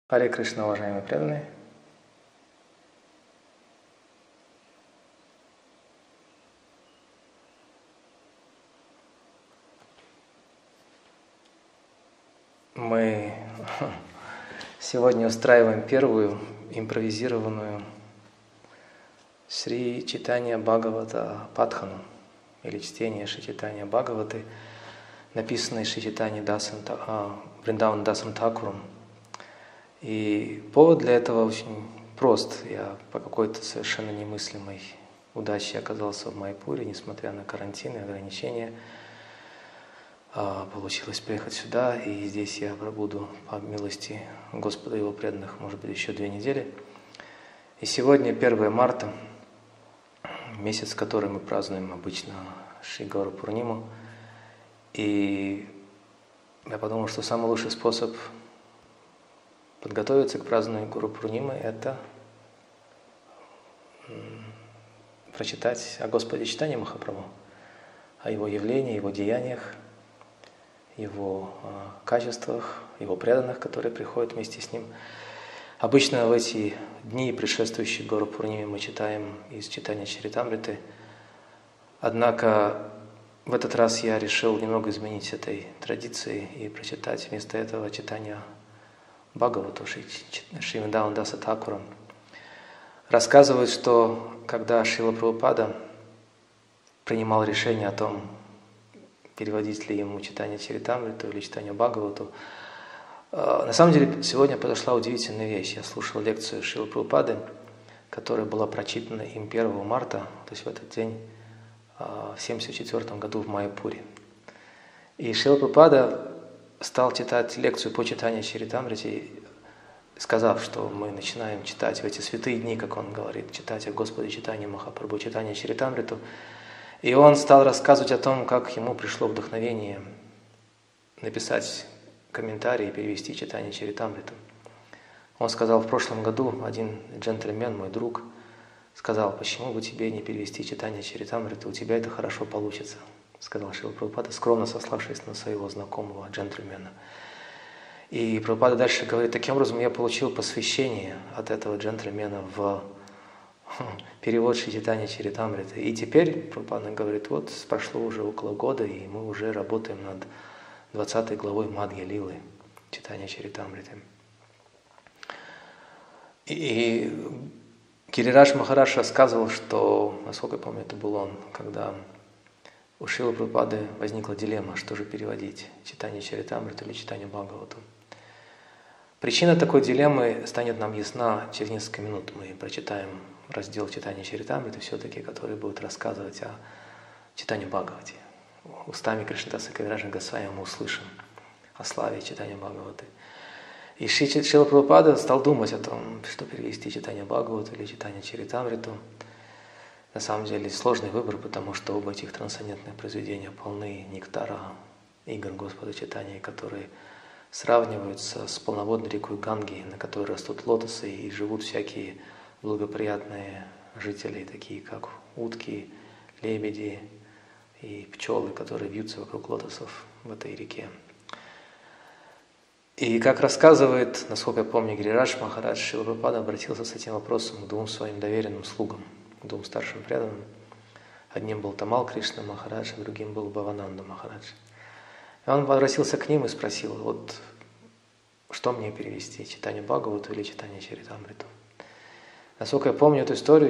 Харе Кришна, уважаемые преданные. Мы сегодня устраиваем первую импровизированную Шри Чайтанья Бхагавата Патхану, или чтение Шри Чайтанья Бхагаваты, написанной Шри Чайтаньей Вриндаван Дасом Тхакуром. И повод для этого очень прост. Я по какой-то совершенно немыслимой удаче оказался в Майяпуре, несмотря на карантин и ограничения. Получилось приехать сюда, и здесь я пробуду по милости Господа и Его преданных, может быть, еще 2 недели. И сегодня 1 марта, месяц, который мы празднуем обычно Шри Гаура Пурниму. И я подумал, что самый лучший способ подготовиться к празднованию Гуру Пурнимы – это прочитать о Господе Чайтанье Махапрабху, о Его явлении, Его деяниях, Его качествах, Его преданных, которые приходят вместе с Ним. Обычно в эти дни, предшествующие Гуру Пурниме, мы читаем из Чайтанья Чаритамриты. Однако в этот раз я решил немного изменить этой традиции и прочитать вместо этого читания Бхагавату Шри Вриндаван Даса Тхакуром. Рассказывают, что когда Шрила Прабхупада принимал решение о том, переводить ли ему читание Чаритамриту или читание Бхагавату, на самом деле сегодня произошла удивительная вещь. Я слушал лекцию Шрилы Прабхупады, которая была прочитана им 1 марта, то есть в этот день, в 1974 году в Майяпуре. И Шрила Прабхупада стал читать лекцию по читанию Чаритамрити, сказав, что мы начинаем читать в эти святые дни, как он говорит, читать о Господе Чайтанье Махапрабху, читание Чаритамриту. И он стал рассказывать о том, как ему пришло вдохновение написать комментарий и перевести читание Чаритамриту. Он сказал, в прошлом году один джентльмен, мой друг, сказал: почему бы тебе не перевести читание Чаритамриту, у тебя это хорошо получится, сказал Шрила Прабхупада, скромно сославшись на своего знакомого джентльмена. И Прабхупада дальше говорит: таким образом я получил посвящение от этого джентльмена в перевод Шри Чайтанья Чаритамриты. И теперь Прабхупада говорит: вот прошло уже около года, и мы уже работаем над 20 главой Мадхья Лилы читания Чаритамриты. И Гиридж Махарадж рассказывал, что, насколько я помню, это был он, когда у Шрилы Прабхупады возникла дилемма, что же переводить, читание Чаритамриту или читание Бхагавату. Причина такой дилеммы станет нам ясна через несколько минут. Мы прочитаем раздел читания Чаритамриты, все-таки, который будет рассказывать о читании Бхагавати. Устами Кришнадаса Кавираджа Госвами мы услышим о славе читания Бхагаваты. И Шрила Прабхупада стал думать о том, что перевести читание Бхагавату или читание Чаритамриту. На самом деле сложный выбор, потому что оба этих трансцендентных произведения полны нектара игр Господа Чайтаньи, которые сравниваются с полноводной рекой Ганги, на которой растут лотосы и живут всякие благоприятные жители, такие как утки, лебеди и пчелы, которые вьются вокруг лотосов в этой реке. И как рассказывает, насколько я помню, Гиридж Махарадж, Шрила Прабхупада обратился с этим вопросом к 2 своим доверенным слугам, к 2 старшим преданным. Одним был Тамал Кришна Махарадж, а другим был Бхавананда Махарадж. И он обратился к ним и спросил: вот что мне перевести, читание Бхагавату или читание Чаритамриту? Насколько я помню эту историю,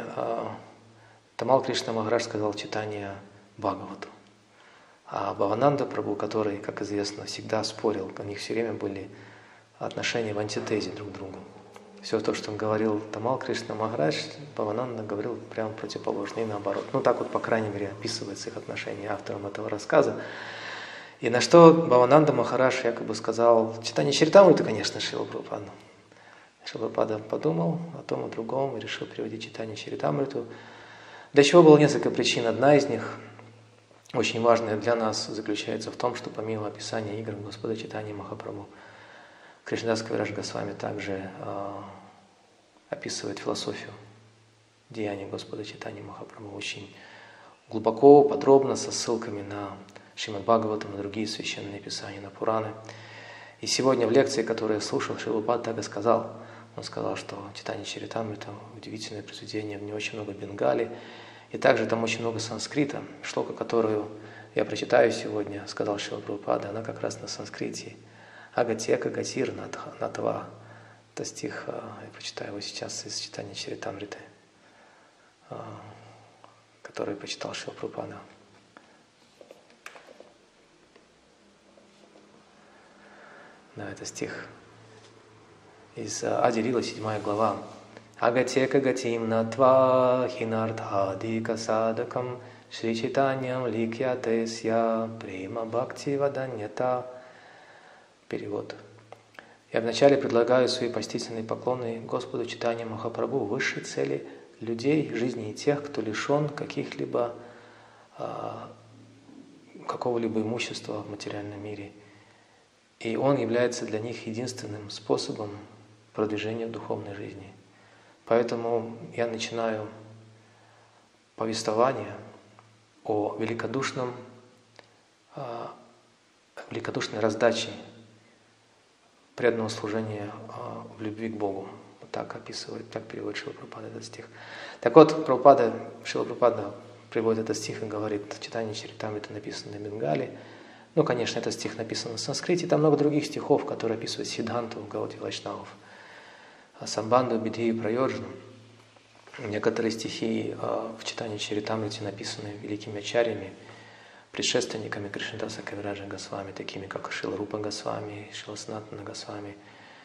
Тамал Кришна Махарадж сказал читание Бхагавату. А Бхавананда Прабху, который, как известно, всегда спорил, у них все время были отношения в антитезе друг к другу. Все то, что говорил Тамал Кришна Махарадж, Бхавананда говорил прямо противоположно и наоборот. Ну так вот, по крайней мере, описывается их отношения автором этого рассказа. И на что Бхавананда Махарадж якобы сказал: читание Чаритамриты, конечно, Шрила Прабхупада. Шрила Прабхупада подумал о том, о другом и решил переводить читание Чаритамриту. Для чего было несколько причин. Одна из них, очень важная для нас, заключается в том, что помимо описания игр Господа Чайтаньи Махапрабху, Кришнадас Кавирадж Госвами также описывает философию деяний Господа Чайтаньи Махапрабху очень глубоко, подробно, со ссылками на Шримад Бхагаватам, на другие священные писания, на Пураны. И сегодня в лекции, которую я слушал, Шрила Прабхупада так и сказал. Он сказал, что Читание Чаритамрита – удивительное произведение, в нем очень много бенгали, и также там очень много санскрита. Шлока, которую я прочитаю сегодня, сказал Шрила Прабхупада, она как раз на санскрите. Агатека Гатир Натва. Это стих, я прочитаю его сейчас из Читания Чаритамриты, который прочитал Шрила Прабхупада. Да, это стих из Ади-лила, 7 глава. Агатека Гатим Натва Хинардхадика Садакам Шри Чайтаньям Ликьятесья Прима Бхакти Ваданьята. Перевод. Я вначале предлагаю свои почтительные поклоны Господу Чайтанья Махапрабху, высшей цели людей, жизни и тех, кто лишен какого-либо имущества в материальном мире. И он является для них единственным способом продвижения в духовной жизни. Поэтому я начинаю повествование о великодушной раздаче преданного служения в любви к Богу. Вот так описывает, так переводит Шрила Прабхупада этот стих. Так вот, Шрила Прабхупада приводит этот стих и говорит, Читание Чаритамрита написано на бенгале. Ну, конечно, этот стих написан на санскрите. Там много других стихов, которые описывают сиддханту Гаудия Вайшнавов. Самбанду, Бидхи и Прайоджану. Некоторые стихи в Читании Чаритамрите написаны великими ачарьями, предшественниками Кришнадаса Кавираджа Госвами, такими как Шрила Рупа Госвами, Шрила Санатана Госвами.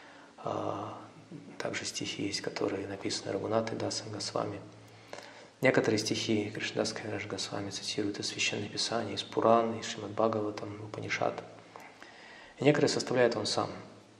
Также стихи есть, которые написаны Рагунаты Дасом Госвами. Некоторые стихи Кришнадаса Кавираджа Госвами цитируют из Священных Писаний, из Пуран, из Шримад Бхагаватам, Упанишад. И некоторые составляет он сам.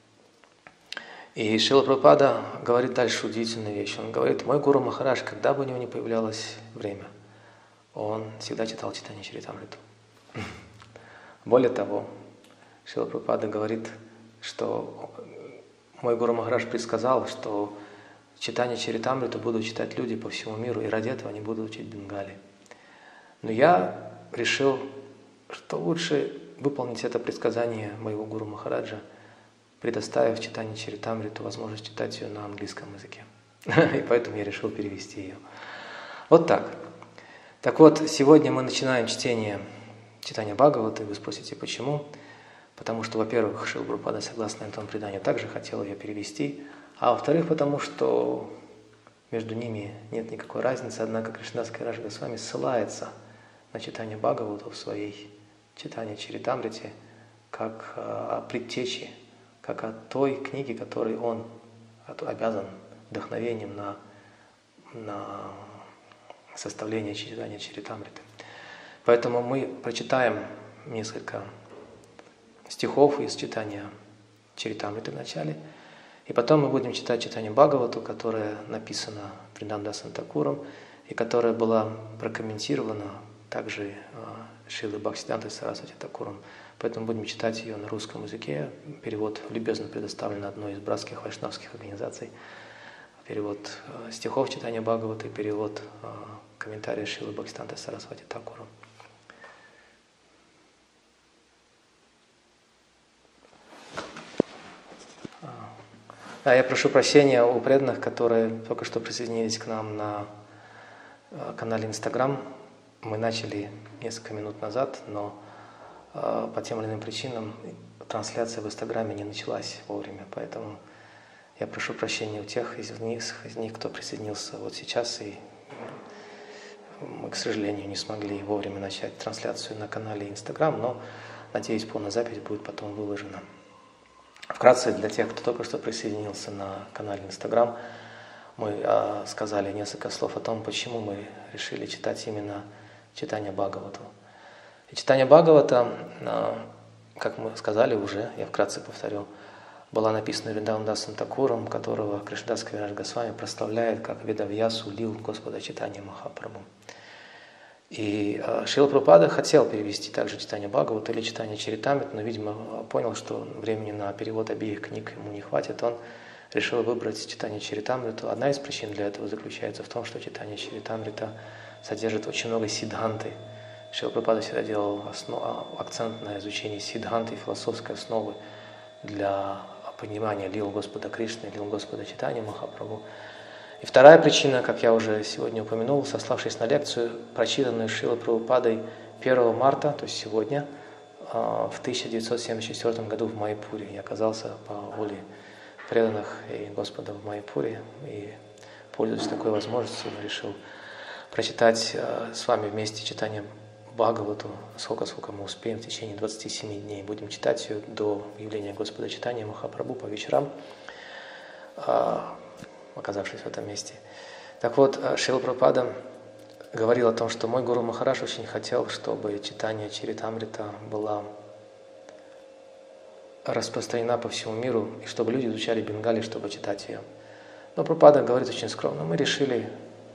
И Шрила Прабхупада говорит дальше удивительную вещь. Он говорит, мой Гуру Махарадж, когда бы у него ни появлялось время, он всегда читал Читание Чаритамриту. Более того, Шрила Прабхупада говорит, что мой Гуру Махарадж предсказал, что Читание Чаритамриту будут читать люди по всему миру, и ради этого они будут учить бенгали. Но я решил, что лучше выполнить это предсказание моего Гуру Махараджа, предоставив Читание Чаритамриту возможность читать ее на английском языке. И поэтому я решил перевести ее. Вот так. Так вот, сегодня мы начинаем чтение Читания Бхагавата, и вы спросите, почему? Потому что, во-первых, Шрила Прабхупада, согласно этому преданию, также хотел ее перевести, а во-вторых, потому что между ними нет никакой разницы, однако Кришнадас Кавираджа Госвами ссылается на Читание Бхагавата в своей Читании Чаритамрите как о предтече, как о той книге, которой он обязан вдохновением на составление Читания Чаритамриты. Поэтому мы прочитаем несколько стихов из Читания Чаритамриты в начале, и потом мы будем читать Читание Бхагавату, которое написано Вриндавадасом Такуром, и которая была прокомментирована также Шрилой Бхактисиддхантой Сарасвати Такуром. Поэтому будем читать ее на русском языке. Перевод любезно предоставлен одной из братских вайшнавских организаций. Перевод стихов Читания Бхагавата и перевод комментария Шрилы Бхактисиддханты Сарасвати Такуром. Я прошу прощения у преданных, которые только что присоединились к нам на канале Instagram. Мы начали несколько минут назад, но по тем или иным причинам трансляция в Инстаграме не началась вовремя, поэтому я прошу прощения у тех из них, кто присоединился вот сейчас, и мы, к сожалению, не смогли вовремя начать трансляцию на канале Инстаграм, но, надеюсь, полная запись будет потом выложена. Вкратце, для тех, кто только что присоединился на канале Инстаграм, мы сказали несколько слов о том, почему мы решили читать именно Читание Бхагавату. И Читание Бхагавата, как мы сказали уже, я вкратце повторю, была написана Вриндавадасом Такуром, которого Кришнадас Кавираджа Госвами прославляет как Ведавьясу лил Господа Чайтанья Махапрабху. И Шрила Прабхупада хотел перевести также Читание Бхагавата или Читание Чаритамриту, но, видимо, понял, что времени на перевод обеих книг ему не хватит. Он решил выбрать Читание Чаритамриту. Одна из причин для этого заключается в том, что Читание Чаритамрита содержит очень много сиддханты. Шрила Прабхупада всегда делал акцент на изучении сиддханты, философской основы для понимания лил Господа Кришны, лил Господа Чайтаньи Махапрабху. И вторая причина, как я уже сегодня упомянул, сославшись на лекцию, прочитанную Шрилой Прабхупадой 1 марта, то есть сегодня, в 1974 году в Майяпуре. Я оказался по воле преданных и Господа в Майяпуре, и, пользуясь такой возможностью, решил прочитать с вами вместе читание Бхагавату, сколько мы успеем в течение 27 дней. Будем читать ее до явления Господа Чайтаньи Махапрабху по вечерам, оказавшись в этом месте. Так вот, Шрила Прабхупада говорил о том, что мой Гуру Махарадж очень хотел, чтобы читание Чаритамрита была распространена по всему миру, и чтобы люди изучали Бенгали, чтобы читать ее. Но Прабхупада говорит очень скромно: мы решили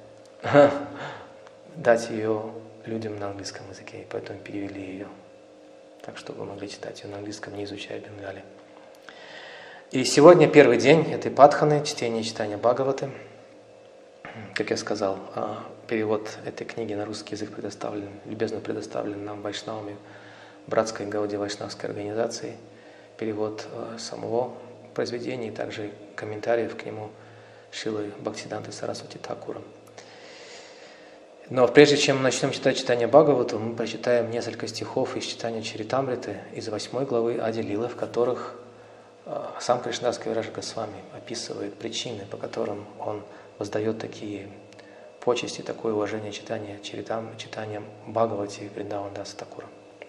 дать ее людям на английском языке, и поэтому перевели ее, так чтобы могли читать ее на английском, не изучая Бенгали. И сегодня первый день этой Падханы, чтения и читания Бхагаваты. Как я сказал, перевод этой книги на русский язык любезно предоставлен нам вайшнавами братской Гауди Вайшнавской организации. Перевод самого произведения и также комментариев к нему Шрилы Бхактисиддханты Сарасвати Тхакуром. Но прежде чем начнем читать читание Бхагавату, мы прочитаем несколько стихов из читания Чаритамриты из 8 главы Ади-лилы, в которых сам Кришнадас Кавирадж Госвами описывает причины, по которым он воздает такие почести, такое уважение читанием Бхагавати Вриндаван Даса Такура.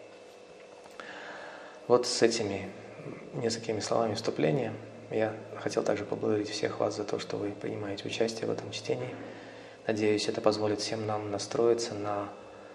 Вот с этими несколькими словами вступления я хотел также поблагодарить всех вас за то, что вы принимаете участие в этом чтении. Надеюсь, это позволит всем нам настроиться на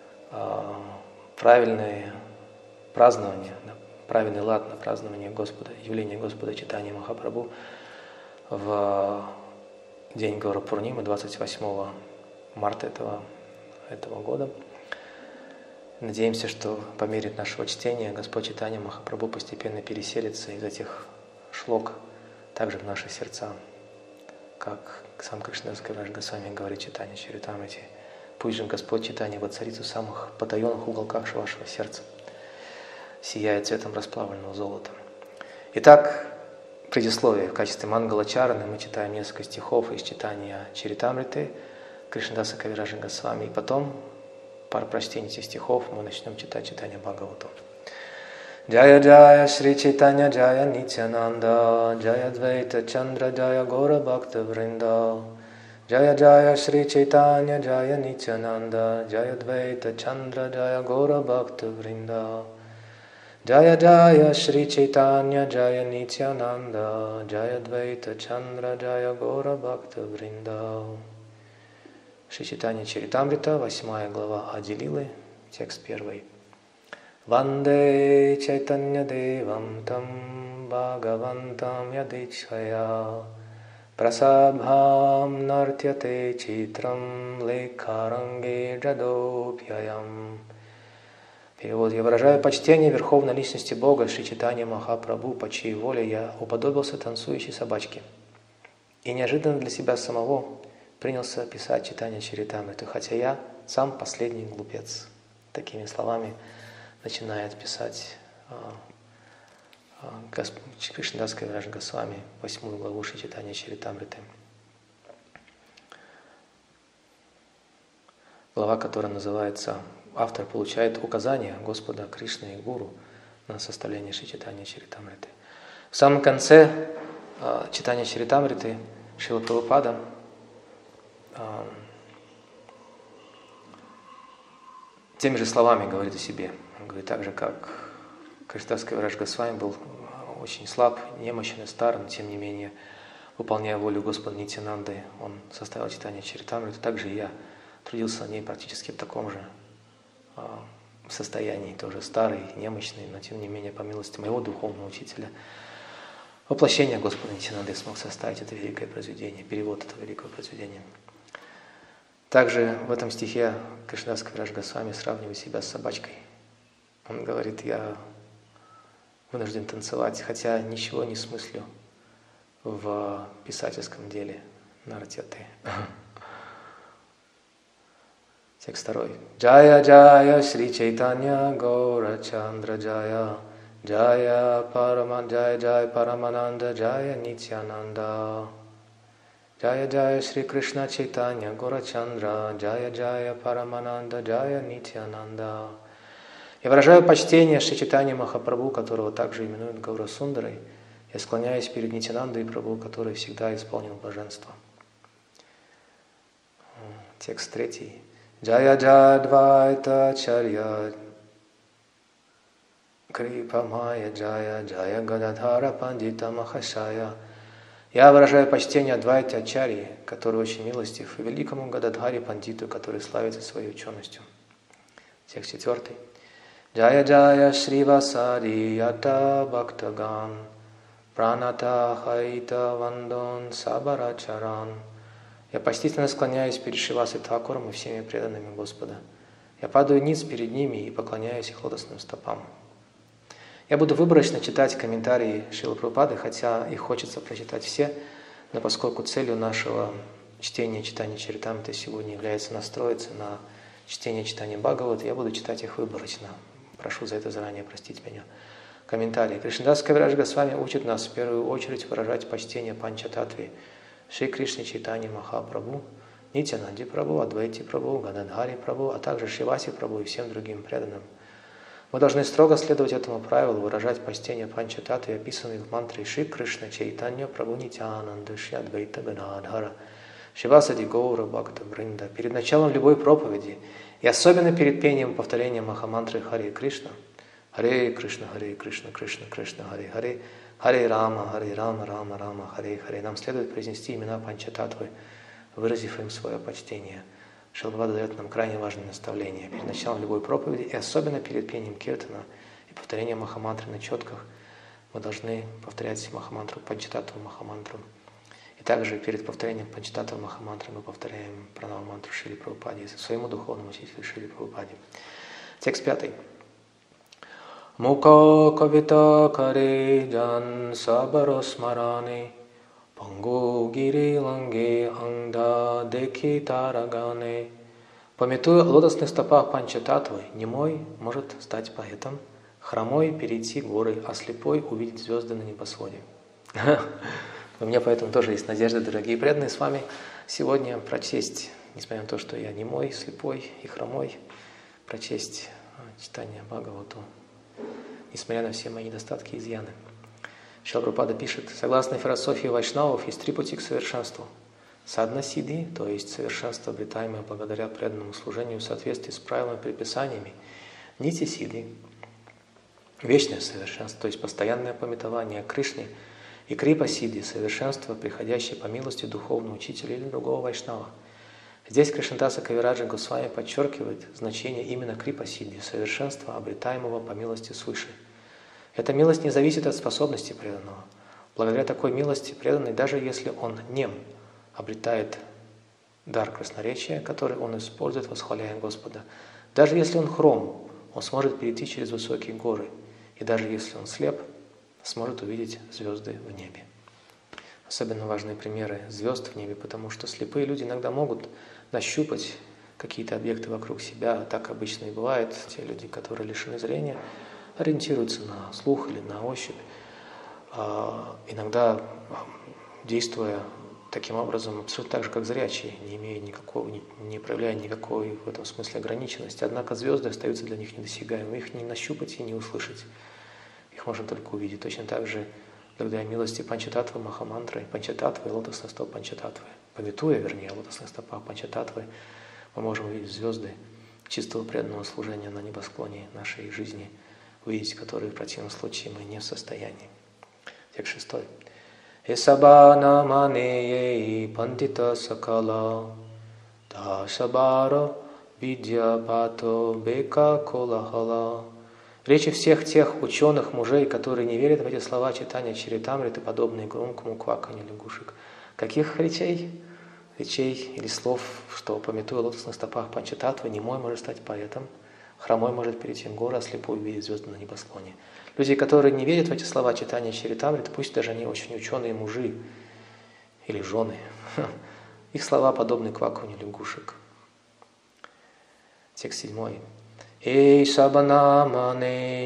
правильное празднование, на правильный лад на празднование явления Господа Чайтаньи Махапрабху в день Гаура Пурнимы, 28 марта этого года. Надеемся, что по мере нашего чтения Господь Чайтанья Махапрабху постепенно переселится из этих шлок также в наши сердца, как сам Кришнадас Кавирадж Госвами говорит в читании Чаритамрити: пусть же Господь Чайтанья воцарится в самых потаенных уголках вашего сердца, сияет цветом расплавленного золота. Итак, предисловие. В качестве Мангала-чараны мы читаем несколько стихов из читания Чаритамриты Кришнадаса Кавираджа Госвами, и потом, по прочтении этих стихов, мы начнем читать читание Бхагавату. Джая Джая Шри Чайтанья Джая Нитянанда Джая Двайта Чандра Джая Гора Бхакта Вринда Джая Джая Шри Чайтанья Джая Нитянанда Джая Двайта Чандра Джая Гора Бхакта Вринда Jaya Jaya Shri Chaitanya Jaya Nityananda Jaya Dvaita Chandra Jaya Gora Bhakta Vrinda. Шри Чайтанья Чаритамрита, 8 глава Ади-лилы, текст 1. Ванде Чайтанья Девам Там Бхагавантам Ядичхая Прасабхам Нартяте Читрам Лекхаранге Джадопьяям. Перевод. Я выражаю почтение Верховной Личности Бога Шри Чайтаньи Махапрабху, по чьей воле я уподобился танцующей собачке. И неожиданно для себя самого принялся писать читание Чаритамриту, хотя я сам последний глупец. Такими словами начинает писать Кришнадас Кавирадж Госвами 8 главу Шри Чайтанья Чаритамриты. Глава, которая называется «Автор получает указания Господа Кришны и Гуру на составление Шри Чайтаньи Чаритамриты». В самом конце читания Чаритамриты Шрила Прабхупада теми же словами говорит о себе. Он говорит так же, как Кришнадас Кавирадж Госвами был очень слаб, немощен и стар, но тем не менее, выполняя волю Господа Нитянанды, он составил читание Чаритамриты. Также и я трудился на ней практически в таком же состоянии, тоже старый, немощный, но тем не менее, по милости моего духовного учителя, воплощение Господа Нитянанды смог составить это великое произведение, перевод этого великого произведения. Также в этом стихе Кришнадас Кавирадж Госвами сравнивает себя с собачкой. Он говорит: я вынужден танцевать, хотя ничего не смыслю в писательском деле Нартяте. Текст 2. Джая Джая Шри Чайтанья Гора Чандра Джая Jaya Paramananda Jaya Nityananda Jaya Jaya Shri Krishna Chaitanya Gaurachandra Jaya Jaya Paramananda Jaya Nityananda. Я выражаю почтение Шри Чайтанье Махапрабху, которого также именуют Гаурасундарой. Я склоняюсь перед Нитянандой Прабху, который всегда исполнил блаженство. Текст 3. Джая Джадвайта Чарья Крипа Майя Джая Джая Гададхара Пандита Махашая. Я выражаю почтение Адвайте Ачарьи, который очень милостив, и великому Гададхаре Пандиту, который славится своей ученостью. Текст 4. Джая Джая Шривасади Ята Бхактаган Праната Хаита Вандон Сабарачаран. Я почтительно склоняюсь перед Шривасой Тхакуром и всеми преданными Господа. Я падаю ниц перед ними и поклоняюсь их лотосным стопам. Я буду выборочно читать комментарии Шрилы Прабхупады, хотя их хочется прочитать все, но поскольку целью нашего чтения Чаритамриты сегодня является настроиться на чтение читания Бхагавата, я буду читать их выборочно. Прошу за это заранее простить меня. Комментарий. Кришнадас Кавирадж Госвами учит нас в первую очередь выражать почтение Панчататве, Шри Кришне Чайтанье Махапрабху, Нитянанде Прабху, Адвайти Прабху, Гададхари Прабху, а также Шривасе Прабху и всем другим преданным. Мы должны строго следовать этому правилу, выражать почтение Панчататве, описанные в мантре Шри Кришна Чайтанья Прабху Нитянанда Шри Адвайта Гададхара Шривасади Гаура Бхакта Бринда перед началом любой проповеди и особенно перед пением и повторением Махамантры Харе Кришна, Харе Кришна, Кришна Кришна, Харе Харе, Харе Рама, Рама Рама, Харе Харе. Нам следует произнести имена Панчататвы, выразив им свое почтение. Шрила Прабхупада дает нам крайне важное наставление. Перед началом любой проповеди и особенно перед пением киртана и повторением Махамантры на четках мы должны повторять Махамантру, Панчататву Махамантру. И также перед повторением Панчататвы Махамантры мы повторяем Пранава-мантру Шриле Прабхупаде, своему духовному учителю Шриле Прабхупаде. Текст 5. Мука кавита каре джан сабаро смаране пангу гири ланге ангда деки тарагане. Памятуя о лотосных стопах Панчататвы, немой может стать поэтом, хромой перейти горы, а слепой увидеть звезды на небосводе. У меня поэтому тоже есть надежда, дорогие преданные, с вами сегодня прочесть, несмотря на то, что я немой, слепой и хромой, прочесть читание Бхагавату, несмотря на все мои недостатки и изъяны. Шрила Прабхупада пишет: согласно философии вайшнавов, есть три пути к совершенству. Садна сидhi, то есть совершенство, обретаемое благодаря преданному служению в соответствии с правилами и предписаниями. Нити сидhi, вечное совершенство, то есть постоянное памятование о Кришне. И крипа сидhi, совершенство, приходящее по милости духовного учителя или другого вайшнава. Здесь Кришнадаса Кавираджа Госвами подчеркивает значение именно крипа сидhi, совершенства, обретаемого по милости свыше. Эта милость не зависит от способности преданного. Благодаря такой милости преданный, даже если он нем, обретает дар красноречия, который он использует, восхваляя Господа. Даже если он хром, он сможет перейти через высокие горы. И даже если он слеп, сможет увидеть звезды в небе. Особенно важные примеры звезд в небе, потому что слепые люди иногда могут нащупать какие-то объекты вокруг себя. Так обычно и бывает. Те люди, которые лишены зрения, ориентируются на слух или на ощупь. Иногда действуя таким образом абсолютно так же, как зрячие, не проявляя никакой в этом смысле ограниченности. Однако звезды остаются для них недосягаемыми. Их не нащупать и не услышать. Их можно только увидеть. Точно так же, благодаря милости Панчататвы Махамантры, Панчататвы и лотосных стоп Панчататвы, пометуя, вернее, о лотосных стопах Панчататвы, мы можем увидеть звезды чистого преданного служения на небосклоне нашей жизни, увидеть которые в противном случае мы не в состоянии. Текст 6. Эсабана манее пандита сакала дашабара видья пато бека колахала. Речи всех тех ученых мужей, которые не верят в эти слова читания Чаритамриты, подобные громкому кваканью лягушек. Каких речей? Речей или слов, что, памятуя о лотосных стопах Панчататвы, немой может стать поэтом, хромой может перейти в горы, а слепой увидеть звезды на небосклоне. Люди, которые не верят в эти слова читания Чаритамриты, пусть даже они очень ученые мужи или жены, их слова подобны кваканью лягушек. Текст 7. Эй сабана мане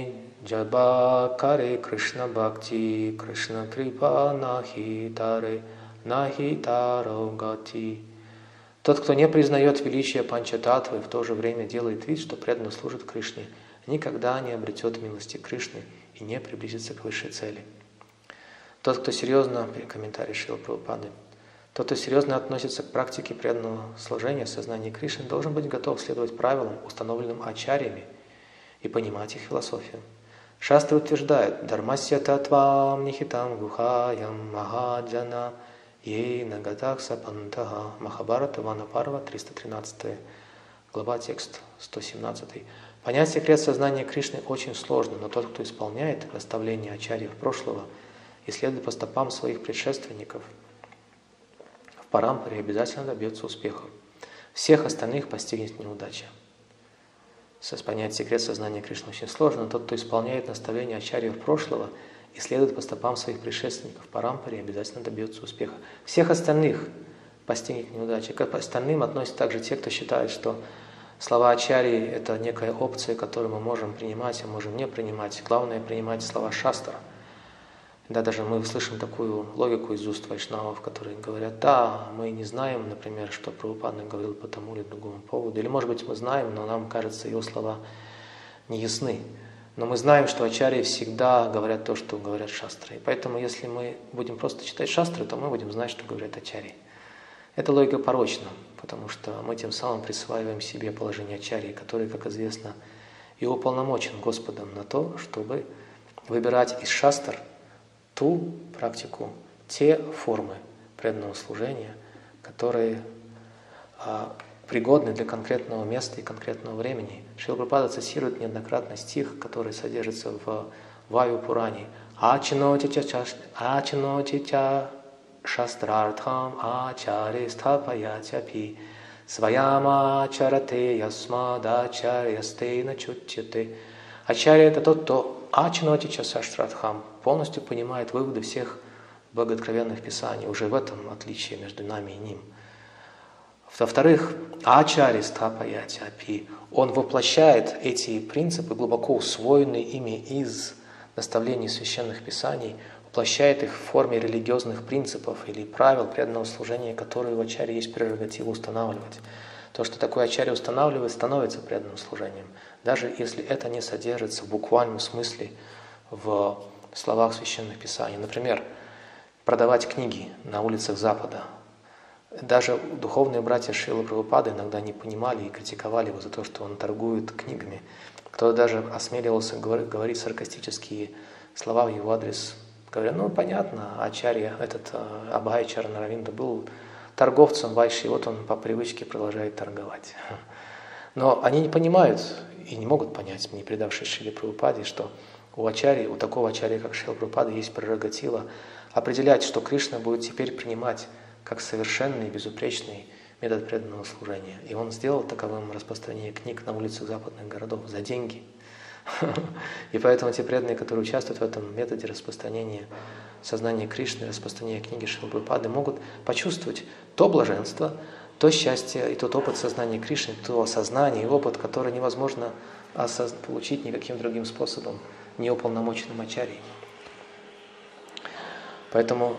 Джаба каре Кришна бхакти, Кришна крипа нахи таре, нахи таро гати. Тот, кто не признает величие Панчататвы, в то же время делает вид, что преданно служит Кришне, никогда не обретет милости Кришны и не приблизится к высшей цели. Тот, кто серьезно, комментарий Шрилы Прабхупады, тот, кто серьезно относится к практике преданного служения сознания Кришны, должен быть готов следовать правилам, установленным ачарьями, и понимать их философию. Шастры утверждают: «Дharmasya татвам нихитам гухаям махаджана ей нагатакса пантаха». Махабхарата, Ванапарва, 313 глава, текст 117. Понять секрет сознания Кришны очень сложно, но тот, кто исполняет наставления ачарьев прошлого и следует по стопам своих предшественников в парампаре, обязательно добьется успеха. Всех остальных постигнет неудача. Понять секрет сознания Кришны очень сложно, но тот, кто исполняет наставления ачарьев прошлого и следует по стопам своих предшественников в парампаре, обязательно добьется успеха. Всех остальных постигнет неудача. К остальным относятся также те, кто считает, что слова ачарьи – это некая опция, которую мы можем принимать, а можем не принимать. Главное – принимать слова шастра. Да, даже мы слышим такую логику из уст вайшнавов, которые говорят: да, мы не знаем, например, что Прабхупада говорил по тому или другому поводу. Или, может быть, мы знаем, но нам кажется, его слова не ясны. Но мы знаем, что ачарьи всегда говорят то, что говорят шастры. И поэтому, если мы будем просто читать шастры, то мы будем знать, что говорят ачарьи. Эта логика порочна, потому что мы тем самым присваиваем себе положение ачарьи, который, как известно, и уполномочен Господом на то, чтобы выбирать из шастр ту практику, те формы преданного служения, которые пригодны для конкретного места и конкретного времени. Шрила Прабхупада цитирует неоднократно стих, который содержится в Ваю Пуране. Ачинотича шастрартхам ачаре стхапаячапи сваяма чарате ясмадачарьястейна чутчате. Ачарья – это тот, кто ачинотича шастрартхам полностью понимает выводы всех богооткровенных писаний. Уже в этом отличие между нами и ним. Во-вторых, ачарья стхапаячапи. Он воплощает эти принципы, глубоко усвоенные ими из наставлений священных писаний, воплощает их в форме религиозных принципов или правил преданного служения, которые у ачарьи есть прерогатива устанавливать. То, что такое ачарья устанавливает, становится преданным служением, даже если это не содержится в буквальном смысле в словах священных писаний. Например, продавать книги на улицах Запада. Даже духовные братья Шрилы Прабхупады иногда не понимали и критиковали его за то, что он торгует книгами. Кто-то даже осмеливался говорить саркастические слова в его адрес, говоря: ну понятно, ачарья, этот Абхай Чаранаравинда был торговцем вайши, и вот он по привычке продолжает торговать. Но они не понимают и не могут понять, не предавшие Шриле Прабхупаде, что у ачарьи, у такого ачарьи, как Шрила Прабхупада, есть прерогатива определять, что Кришна будет теперь принимать как совершенный и безупречный метод преданного служения. И он сделал таковым распространение книг на улицах западных городов за деньги. И поэтому те преданные, которые участвуют в этом методе распространения сознания Кришны, распространения книги Шрилы Прабхупады, могут почувствовать то блаженство, то счастье и тот опыт сознания Кришны, то осознание и опыт, который невозможно получить никаким другим способом, неуполномоченным ачарьей. Поэтому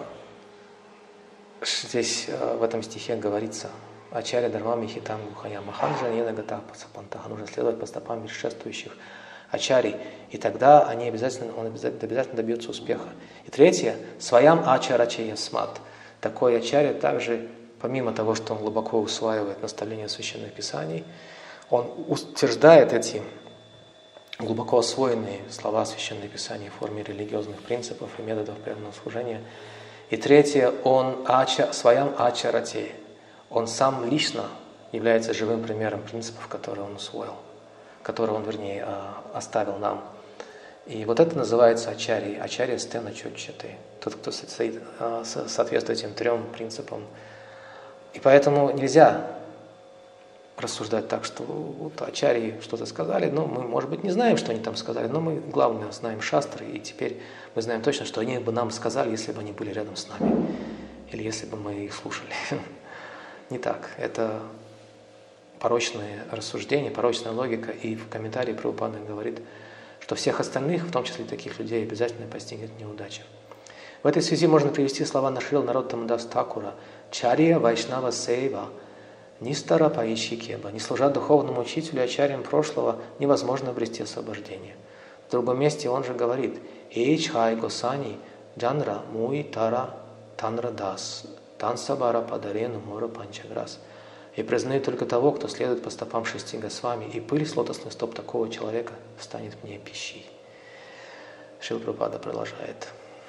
здесь в этом стихе говорится: ачарья дарвами хитам гухая маханджа нена гата пасапантаха. Нужно следовать по стопам предшествующих ачарий, и тогда он обязательно добьется успеха. И третье, своям ачарачея смат. Такой ачарья также, помимо того, что он глубоко усваивает наставления священных писаний, он утверждает эти глубоко освоенные слова священных писаний в форме религиозных принципов и методов преданного служения. И третье, он своям ачарате. Он сам лично является живым примером принципов, которые он усвоил, которые он, вернее, оставил нам. И вот это называется ачарьей, ачарья стена чотчаты. Тот, кто соответствует этим трем принципам. И поэтому нельзя рассуждать так, что вот ачарьи что-то сказали, но мы, может быть, не знаем, что они там сказали, но мы, главное, знаем шастры, и теперь мы знаем точно, что они бы нам сказали, если бы они были рядом с нами, или если бы мы их слушали. Не так. Это порочные рассуждения, порочная логика, и в комментарии Прабхупада говорит, что всех остальных, в том числе таких людей, обязательно постигнет неудача. В этой связи можно привести слова Шрила Нароттама Даса Thakura: «Чарья Вайшнава Сейва Нистара Паичи Кеба». Не служа духовному учителю, ачарьям прошлого, невозможно обрести освобождение. В другом месте он же говорит: «Эйч хай госани джанра муи тара танра дас тансабара падарену мора панчаграс». «И признаю только того, кто следует по стопам 6 Госвами, и пыль с лотосных стоп такого человека станет мне пищей». Шрила Прабхупада продолжает.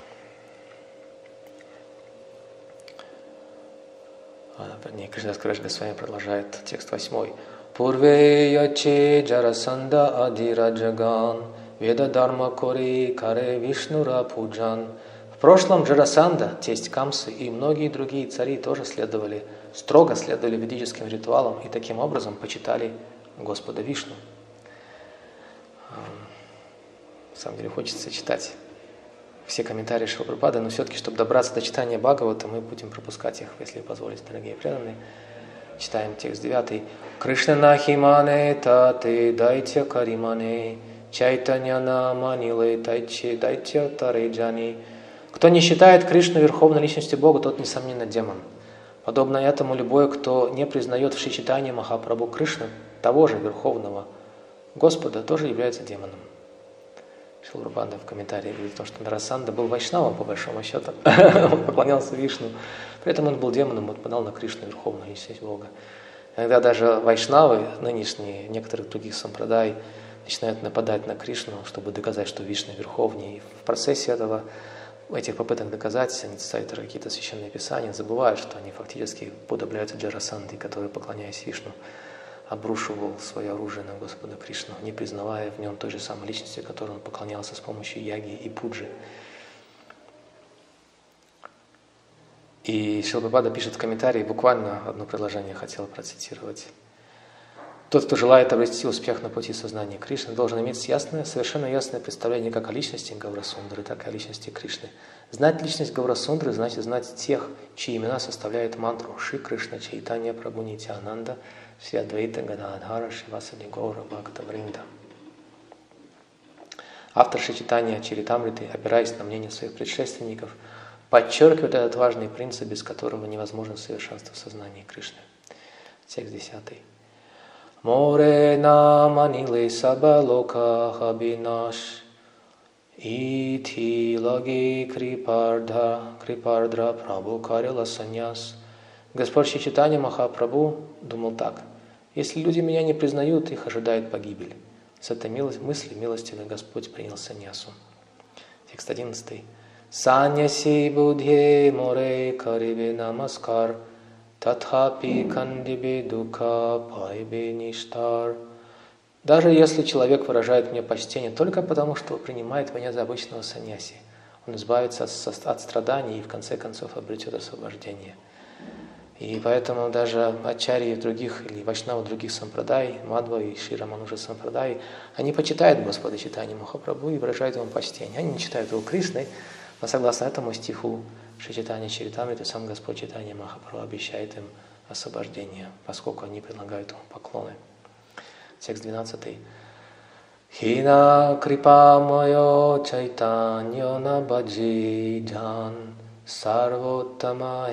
Кришнадас Кавирaj Госвами продолжает текст 8. «Пурве яче джарасанда адира джаган веда дарма кори каре вишнура пуджан». В прошлом Джарасанда, тесть Камсы, и многие другие цари тоже строго следовали ведическим ритуалам и таким образом почитали Господа Вишну. На самом деле хочется читать все комментарии Шрилы Прабхупады, но все-таки, чтобы добраться до читания Бхагавата, мы будем пропускать их, если позволите, дорогие преданные. Читаем текст 9. «Кришна нахимане тате дайтя каримане чайтанья наманиле тайче дайтя тареджани». Кто не считает Кришну верховной личностью Бога, тот, несомненно, демон. Подобно этому, любой, кто не признает в Шри Чайтанье Махапрабху Кришну, того же верховного Господа, тоже является демоном. Шрила Прабхупада в комментарии говорит, что Джарасанда был вайшнавом, по большому счету. Он поклонялся Вишну. При этом он был демоном, отпадал на Кришну, верховную личность Бога. Иногда даже вайшнавы, нынешние, некоторых других сампрадай, начинают нападать на Кришну, чтобы доказать, что Вишну верховнее. И в процессе этих попыток доказать, они цитают какие-то священные писания, забывают, что они фактически уподобляются Джарасанде, который, поклоняясь Вишну, обрушивал свое оружие на Господа Кришну, не признавая в нем той же самой личности, которой он поклонялся с помощью яги и пуджи. И Шрила Прабхупада пишет в комментарии, буквально одно предложение хотел процитировать. Тот, кто желает обрести успех на пути сознания Кришны, должен иметь совершенно ясное представление как о личности Гаурасундры, так и о личности Кришны. Знать личность Гаурасундры значит знать тех, чьи имена составляют мантру Шри Кришна Чайтанья Прабху Нитьянанда Шри Адвайта Гададхара Шривасади Гаура Бхакта Вринда. Автор Шри Чайтанья Чаритамриты, опираясь на мнение своих предшественников, подчеркивает этот важный принцип, без которого невозможно совершенство в сознании Кришны. Текст 10. Море наманиле сабалока хабинаш ити лаги крипардра прабху карила саньяс. Господь Шри Чайтанья Махапрабху думал так: если люди меня не признают, их ожидает погибель. С этой мысли милостивый Господь принял саньясу. Текст 11. Саньяси будхе море карибе намаскар Татхапи кандибе дука пайбе ништар. Даже если человек выражает мне почтение только потому, что принимает меня за обычного саньяси, он избавится от страданий и в конце концов обретет освобождение. И поэтому даже ачарьи других или вайшнавы других сампрадай, Мадва и Шри Рамануджа сампрадай, они почитают Господа Чайтанья Махапрабху и выражают ему почтение. Они не читают его Кришной, но согласно этому стиху Шри Чайтанья Чаритамриты сам Господь Чайтанья Махапрабху обещает им освобождение, поскольку они предлагают ему поклоны. Текст 12. Хина крипа мойо чайтаньо на баджи джан сарвоттама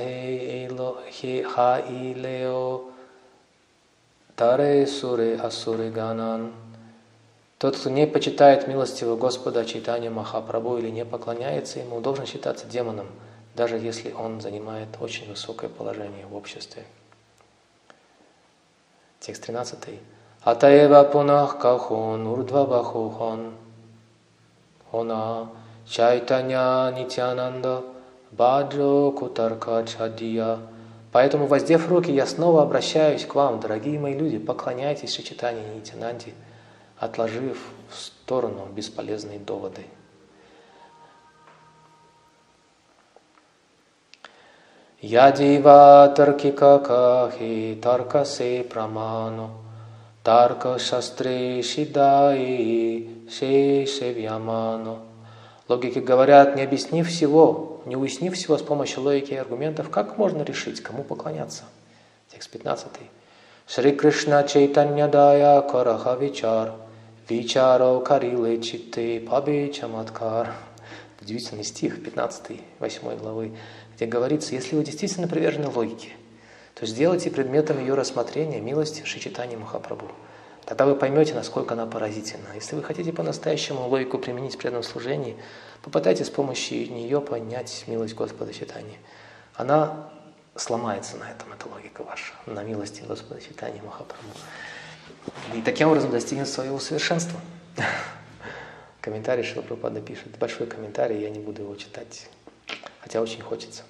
хаилео таре суре асуре ганан. Тот, кто не почитает милостивого Господа Чайтанья Махапрабху или не поклоняется ему, должен считаться демоном, даже если он занимает очень высокое положение в обществе. Текст 13. Атаева пунах кахон урдва бахухан хона чайтанья нитянанда баджо кутарка чадия. Поэтому, воздев руки, я снова обращаюсь к вам, дорогие мои люди, поклоняйтесь Шри Чайтанье Нитьянанде, отложив в сторону бесполезные доводы. Ядива таркика кахи тарка се прамано тарка шастре шидаи шевьямано. Логики говорят, не объяснив всего, не уяснив всего с помощью логики и аргументов, как можно решить, кому поклоняться. Текст 15. Шри Кришна Чайтанья Дая Караха Вичар Вичаро кариле читте пабе чаматкар. Удивительный стих, 15, 8 главы, где говорится, если вы действительно привержены логике, то сделайте предметом ее рассмотрения милость Шри Чайтаньи Махапрабху. Тогда вы поймете, насколько она поразительна. Если вы хотите по-настоящему логику применить в преданном служении, попытайтесь с помощью нее понять милость Господа Чайтаньи. Она сломается на этом, эта логика ваша, на милости Господа Чайтаньи Махапрабху. И таким образом достигнет своего совершенства. Комментарий Шрила Прабхупада пишет. Большой комментарий, я не буду его читать, хотя очень хочется.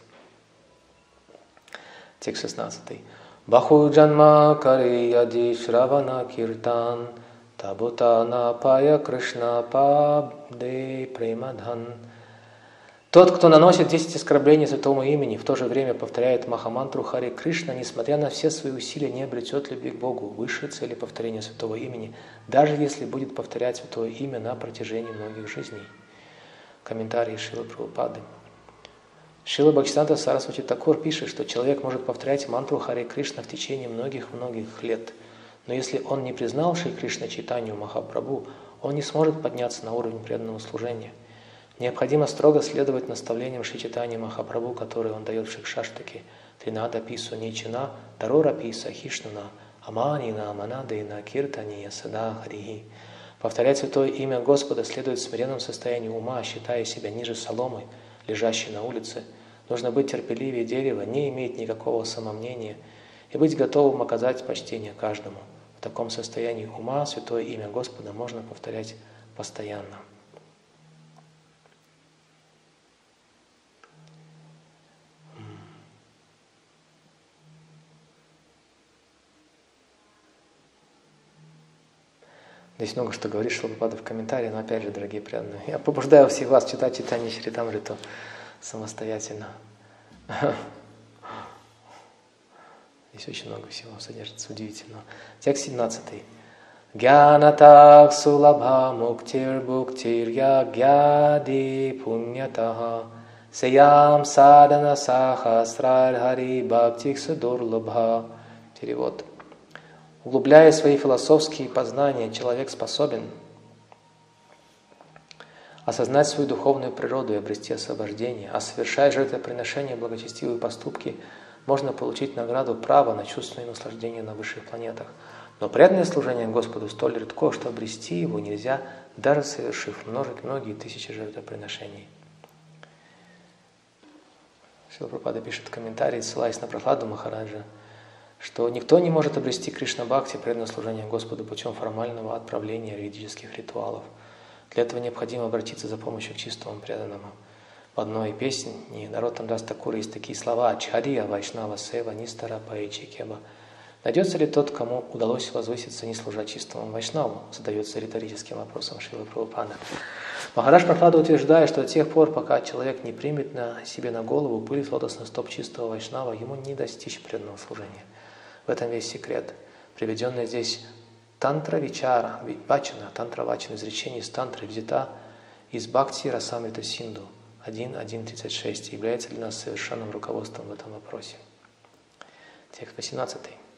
Текст 16. Баху джанма кари яди шравана киртан табутана пая кришна пабде премадхан. Тот, кто наносит 10 оскорблений святому имени, в то же время повторяет Махамантру Харе Кришна, несмотря на все свои усилия, не обретет любви к Богу, высшей цели повторения святого имени, даже если будет повторять святое имя на протяжении многих жизней. Комментарий Шрилы Прабхупады. Шрила Бхактисиданта Сарасвати Такур пишет, что человек может повторять мантру Харе Кришна в течение многих-многих лет, но если он не признал Шри Кришна Чайтанью Махапрабху, он не сможет подняться на уровень преданного служения. Необходимо строго следовать наставлениям Шри Чайтаньи Махапрабху, которые он дает в Шикшаштаке. Тринада пису ничина, дарора писа хишнуна, аманина аманадейна киртания сада харихи. Повторять святое имя Господа следует в смиренном состоянии ума, считая себя ниже соломы, лежащей на улице. Нужно быть терпеливее дерева, не иметь никакого самомнения и быть готовым оказать почтение каждому. В таком состоянии ума святое имя Господа можно повторять постоянно. Здесь много что говорит Шрила Прабхупада в комментарии, но опять же, дорогие преданные, я побуждаю всех вас читать Чайтанья Чаритамриту самостоятельно. Здесь очень много всего содержится удивительного. Текст 17. Гьянатак сулабха муктир буктир ягьяди пуньятаха саям садана сахасрар хари бхактик судурлабха. Перевод. Углубляя свои философские познания, человек способен осознать свою духовную природу и обрести освобождение, а совершая жертвоприношения и благочестивые поступки, можно получить награду права на чувственное наслаждение на высших планетах. Но преданное служение Господу столь редко, что обрести его нельзя, даже совершив многие тысячи жертвоприношений. Шрила Прабхупада пишет в комментарии, ссылаясь на Прахладу Махараджа, что никто не может обрести Кришна-бхакти, преданное служение Господу путем формального отправления юридических ритуалов. Для этого необходимо обратиться за помощью к чистому преданному. В одной песне Нароттам-дас Такура есть такие слова «Ачарья Вайшнава Сева Нистара Паичи Кеба». Найдется ли тот, кому удалось возвыситься, не служа чистому Вайшнаву? Задается риторическим вопросом Шрила Прабхупада. Махарадж Прахлада утверждает, что до тех пор, пока человек не примет себе на голову пыль с лотосных стоп чистого Вайшнава, ему не достичь преданного служения. В этом весь секрет. Приведенное здесь тантра вичара, вачана, тантра вачана, изречение из тантры взята из Бхакти Расамрита Синду 1.1.36 является для нас совершенным руководством в этом вопросе. Текст 18.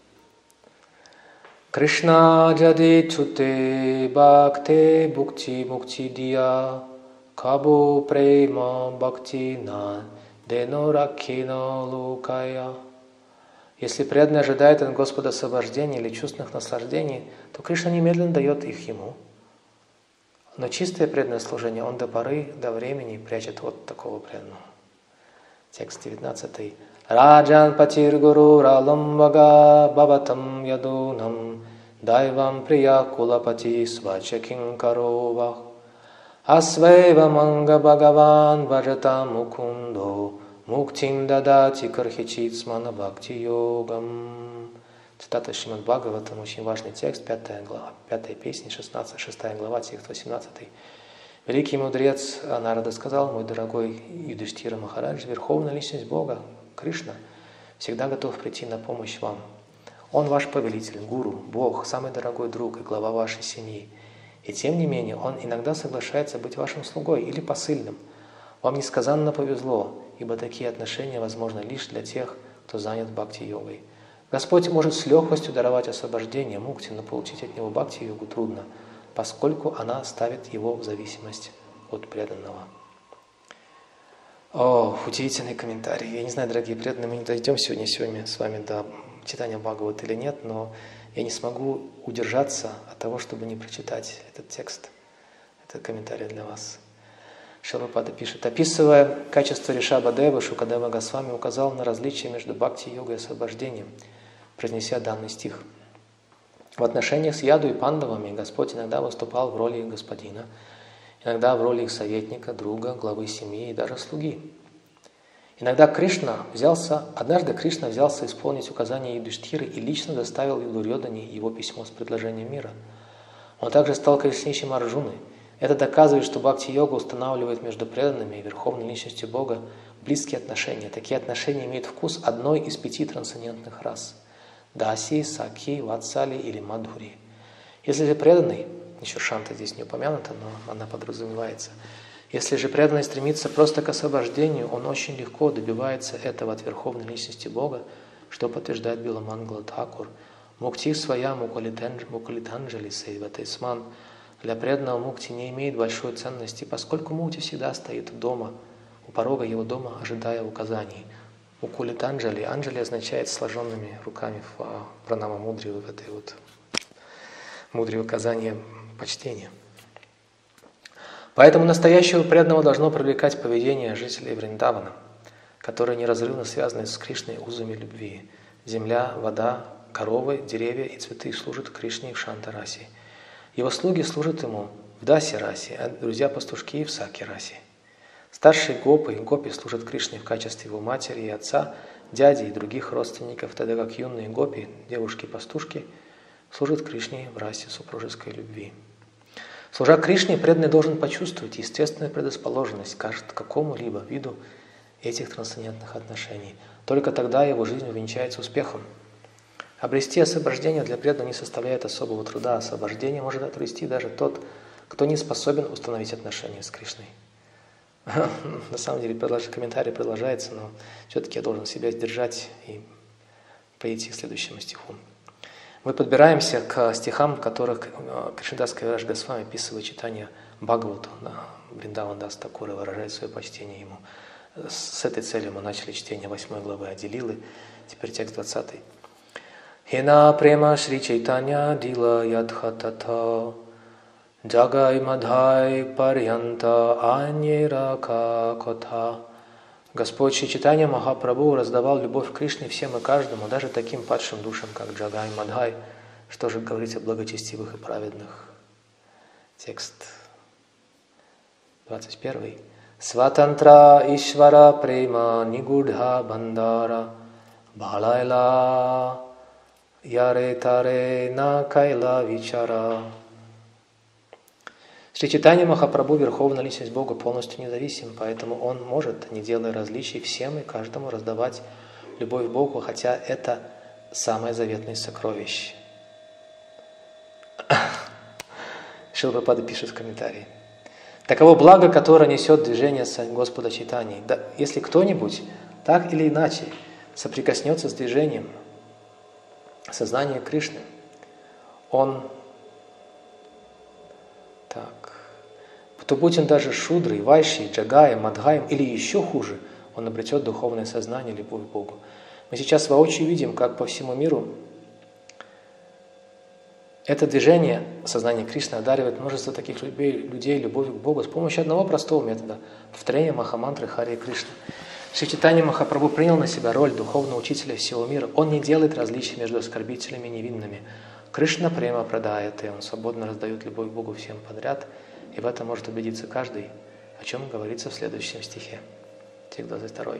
Кришна джади чуте бхакте бхукти мукти дия кабу прейма бхакти на дено ракхино лукая. Если преданный ожидает от Господа освобождения или чувственных наслаждений, то Кришна немедленно дает их ему. Но чистое преданное служение он до поры, до времени прячет от такого преданного. Текст 19. Раджан патир гуру раламбага бабатам ядунам дайвам прия кулапати свачакин каровах асвева манга бхагаван ваджата мукундо муктин дадати кархичит смана бхакти йогам. Цитата Шримад Бхагаватам, очень важный текст, 5 глава, 5 песня, 6 глава, текст 18. Великий мудрец Нарада сказал: мой дорогой Юдхиштира Махарадж, верховная личность Бога, Кришна, всегда готов прийти на помощь вам. Он ваш повелитель, гуру, Бог, самый дорогой друг и глава вашей семьи. И тем не менее, он иногда соглашается быть вашим слугой или посыльным. Вам несказанно повезло, ибо такие отношения возможны лишь для тех, кто занят бхакти-йогой. Господь может с легкостью даровать освобождение мукти, но получить от него бхакти-йогу трудно. поскольку она ставит его в зависимость от преданного. О, удивительный комментарий. Я не знаю, дорогие преданные, мы не дойдем сегодня с вами до читания Бхагавата или нет, но я не смогу удержаться от того, чтобы не прочитать этот текст. Это комментарий для вас. Шрила Прабхупада пишет: описывая качество Ришаба Девы, Шукадева Госвами указал на различие между бхакти-йогой и освобождением, произнеся данный стих. В отношениях с Яду и Пандавами Господь иногда выступал в роли их господина, иногда в роли их советника, друга, главы семьи и даже слуги. Однажды Кришна взялся исполнить указания Юдхиштхиры и лично доставил Дурьодхане его письмо с предложением мира. Он также стал колесничем Арджуны. Это доказывает, что бхакти-йога устанавливает между преданными и верховной личностью Бога близкие отношения. Такие отношения имеют вкус одной из 5 трансцендентных рас – даси, саки, ватсали или мадхури. Если же преданный, еще шанта здесь не упомянута, но она подразумевается, если же преданный стремится просто к освобождению, он очень легко добивается этого от верховной личности Бога, что подтверждает Биламангала Тхакур. Мукти своя мукалитанджали сейватайсман. Для преданного мукти не имеет большой ценности, поскольку мукти всегда стоит дома, у порога его дома, ожидая указаний. Мукалитанджали, анджали означает сложенными руками в пранама мудри, в этой вот мудре указания почтения. Поэтому настоящего преданного должно привлекать поведение жителей Вриндавана, которые неразрывно связаны с Кришной узами любви. Земля, вода, коровы, деревья и цветы служат Кришне в Шанта-расе. Его слуги служат ему в Даси-расе, а друзья-пастушки в Саки-расе. Старшие гопы и гопи служат Кришне в качестве его матери и отца, дяди и других родственников, тогда как юные гопи, девушки-пастушки, служат Кришне в расе супружеской любви. Служа Кришне, преданный должен почувствовать естественную предрасположенность к какому-либо виду этих трансцендентных отношений. Только тогда его жизнь увенчается успехом. Обрести освобождение для преданного не составляет особого труда. Освобождение может обрести даже тот, кто не способен установить отношения с Кришной. На самом деле комментарий продолжается, но все-таки я должен себя сдержать и пойти к следующему стиху. Мы подбираемся к стихам, в которых Кришнадас Кавирадж Госвами описывает читание Бхагавату. Вриндаван Дас Такур выражает свое почтение ему. С этой целью мы начали чтение 8 главы Ади-лилы. Теперь текст 20. Хина према Шри Чайтанья дила ядхатата джагай мадхай парьянта аньера какота. Господь Шри Чайтанья Махапрабху раздавал любовь к Кришне всем и каждому, даже таким падшим душам, как Джагай Мадхай. Что же говорить о благочестивых и праведных? Текст 21. Сватантра Ишвара Према Нигudha Бандара Балайла Яре Таре На Кайла Вичара. Шри Чайтанья Махапрабху, верховная личность Бога, полностью независим, поэтому он может, не делая различий, всем и каждому раздавать любовь к Богу, хотя это самое заветное из сокровищ. Шрила Прабхупада пишет в комментарии. Таково благо, которое несет движение Господа Чайтаньи. Да, если кто-нибудь так или иначе соприкоснется с движением сознания Кришны, он то будь он даже шудрой, вайшей, джагаем, мадхаем или еще хуже, он обретет духовное сознание, любовь к Богу. Мы сейчас воочию видим, как по всему миру это движение сознания Кришны одаривает множество таких людей любовью к Богу с помощью одного простого метода – повторения махамантры Харе Кришна. Шри Чайтанья Махапрабху принял на себя роль духовного учителя всего мира. Он не делает различий между оскорбителями и невинными. Кришна према прадает, и он свободно раздает любовь к Богу всем подряд. И в этом может убедиться каждый, о чем говорится в следующем стихе. Текст 22.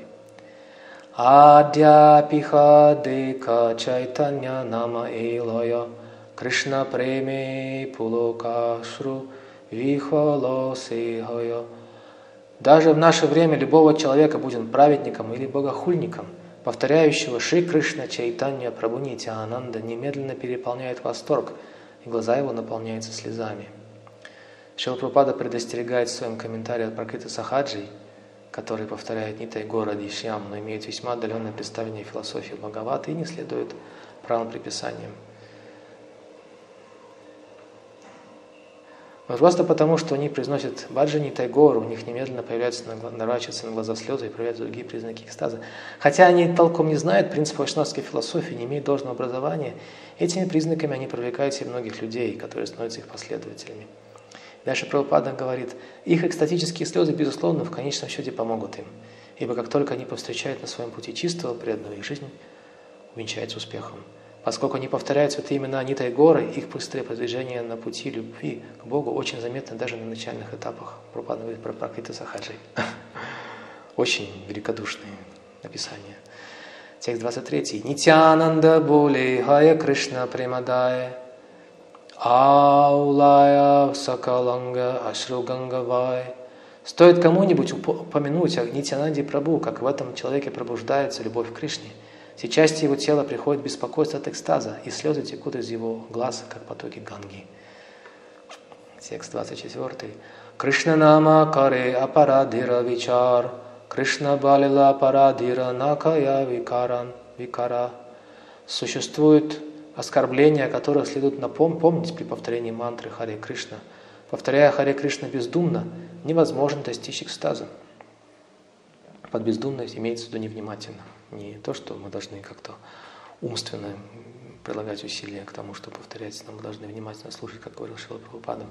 Адьяпиха дека чайтанья нама эйлая Кришна преми пулокашру вихвало сихая. Даже в наше время любого человека, будь он праведником или богохульником, повторяющего Шри Кришна Чайтанья Прабху Нитьянанда, немедленно переполняет восторг, и глаза его наполняются слезами. Шрила Прабхупада предостерегает в своем комментарии от Пракрита Сахаджи, который повторяет Нитай Горади Шьям, но имеет весьма отдаленное представление философии Бхагаваты и не следует правым приписаниям. Просто потому, что они произносят баджани тайгор, у них немедленно наворачиваются на глаза слезы и проявляются другие признаки экстаза. Хотя они толком не знают принципов вайшнавской философии, не имеют должного образования, этими признаками они привлекают себе многих людей, которые становятся их последователями. Дальше Прабхупада говорит, их экстатические слезы, безусловно, в конечном счете помогут им, ибо как только они повстречают на своем пути чистого, преданного, их жизнь увенчается успехом. Поскольку они повторяют святые имена Нита и Горы, их быстрое продвижение на пути любви к Богу очень заметно даже на начальных этапах. Прабхупада говорит про Пракрита Сахаджи. Очень великодушные описания. Текст 23. Нитянанда Боли Хая Кришна Премадая Аулая Сакаланга Ашругангавай. Стоит кому-нибудь упомянуть о Нитянанде Прабху, как в этом человеке пробуждается любовь к Кришне, все части его тела приходит беспокойство от экстаза, и слезы текут из его глаз, как потоки Ганги. Текст 24. Кришна нама каре апарадхира вичар, Кришна балила апарадхира накая викара. Существуют оскорбления, о которых следует помнить при повторении мантры Харе Кришна. Повторяя Харе Кришна бездумно, невозможно достичь экстаза. Под бездумность имеется в виду невнимательно. Не то, что мы должны как-то умственно прилагать усилия к тому, чтобы повторять, но мы должны внимательно слушать, как говорил Шрила Прабхупада.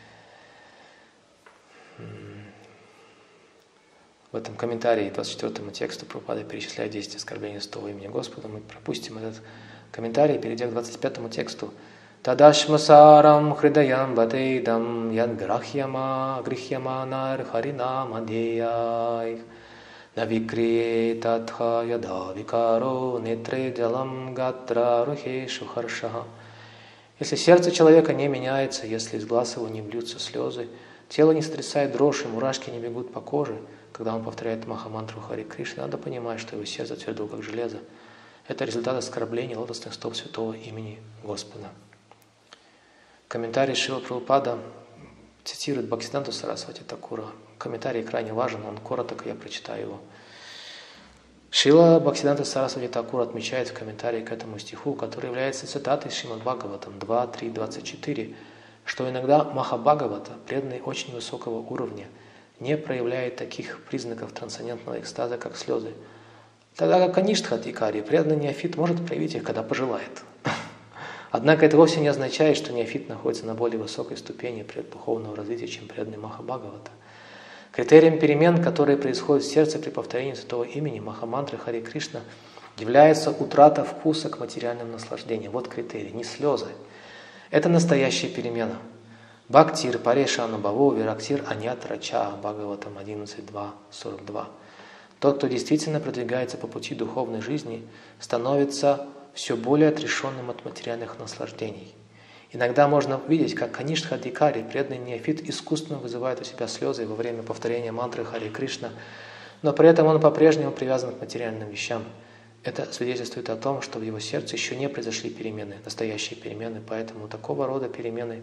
В этом комментарии 24 тексту Прабхупада перечисляет 10 оскорблений святого имени Господа. Мы пропустим этот комментарий, перейдя к 25 тексту. Тадашмасарам хридаям батейдам ядграхьяма грихьяманар харинам адеяй. Навикрие татха яда викаро нетре джалам гатра рухешу харшаха. Если сердце человека не меняется, если из глаз его не бьются слезы, тело не сотрясает дрожь, и мурашки не бегут по коже, когда он повторяет махамантру Хари Кришна, надо понимать, что его сердце твердо, как железо. Это результат оскорбления лотосных стоп святого имени Господа. Комментарий Шрила Прабхупада цитирует Бхактисиддханту Сарасвати Такура. Комментарий крайне важен, он короток, я прочитаю его. Шрила Бхактисиддханта Сарасвати Такур отмечает в комментарии к этому стиху, который является цитатой Шримад Бхагаватам 2.3.24, что иногда Махабхагавата, преданный очень высокого уровня, не проявляет таких признаков трансцендентного экстаза, как слезы. Тогда как Каништха-адхикари, преданный неофит, может проявить их, когда пожелает. Однако это вовсе не означает, что неофит находится на более высокой ступени преддуховного развития, чем преданный Махабхагавата. Критерием перемен, которые происходят в сердце при повторении святого имени Махамантры Хари Кришна, является утрата вкуса к материальным наслаждениям. Вот критерий, не слезы. Это настоящая перемена. Бхактир Пареша Анубхаво Вирактир Анят Рача Бхагаватам 11.2.42. Тот, кто действительно продвигается по пути духовной жизни, становится все более отрешенным от материальных наслаждений. Иногда можно увидеть, как Каништха-адхикари, преданный неофит, искусственно вызывает у себя слезы во время повторения мантры Хари Кришна, но при этом он по-прежнему привязан к материальным вещам. Это свидетельствует о том, что в его сердце еще не произошли перемены, настоящие перемены, потому что такого рода перемены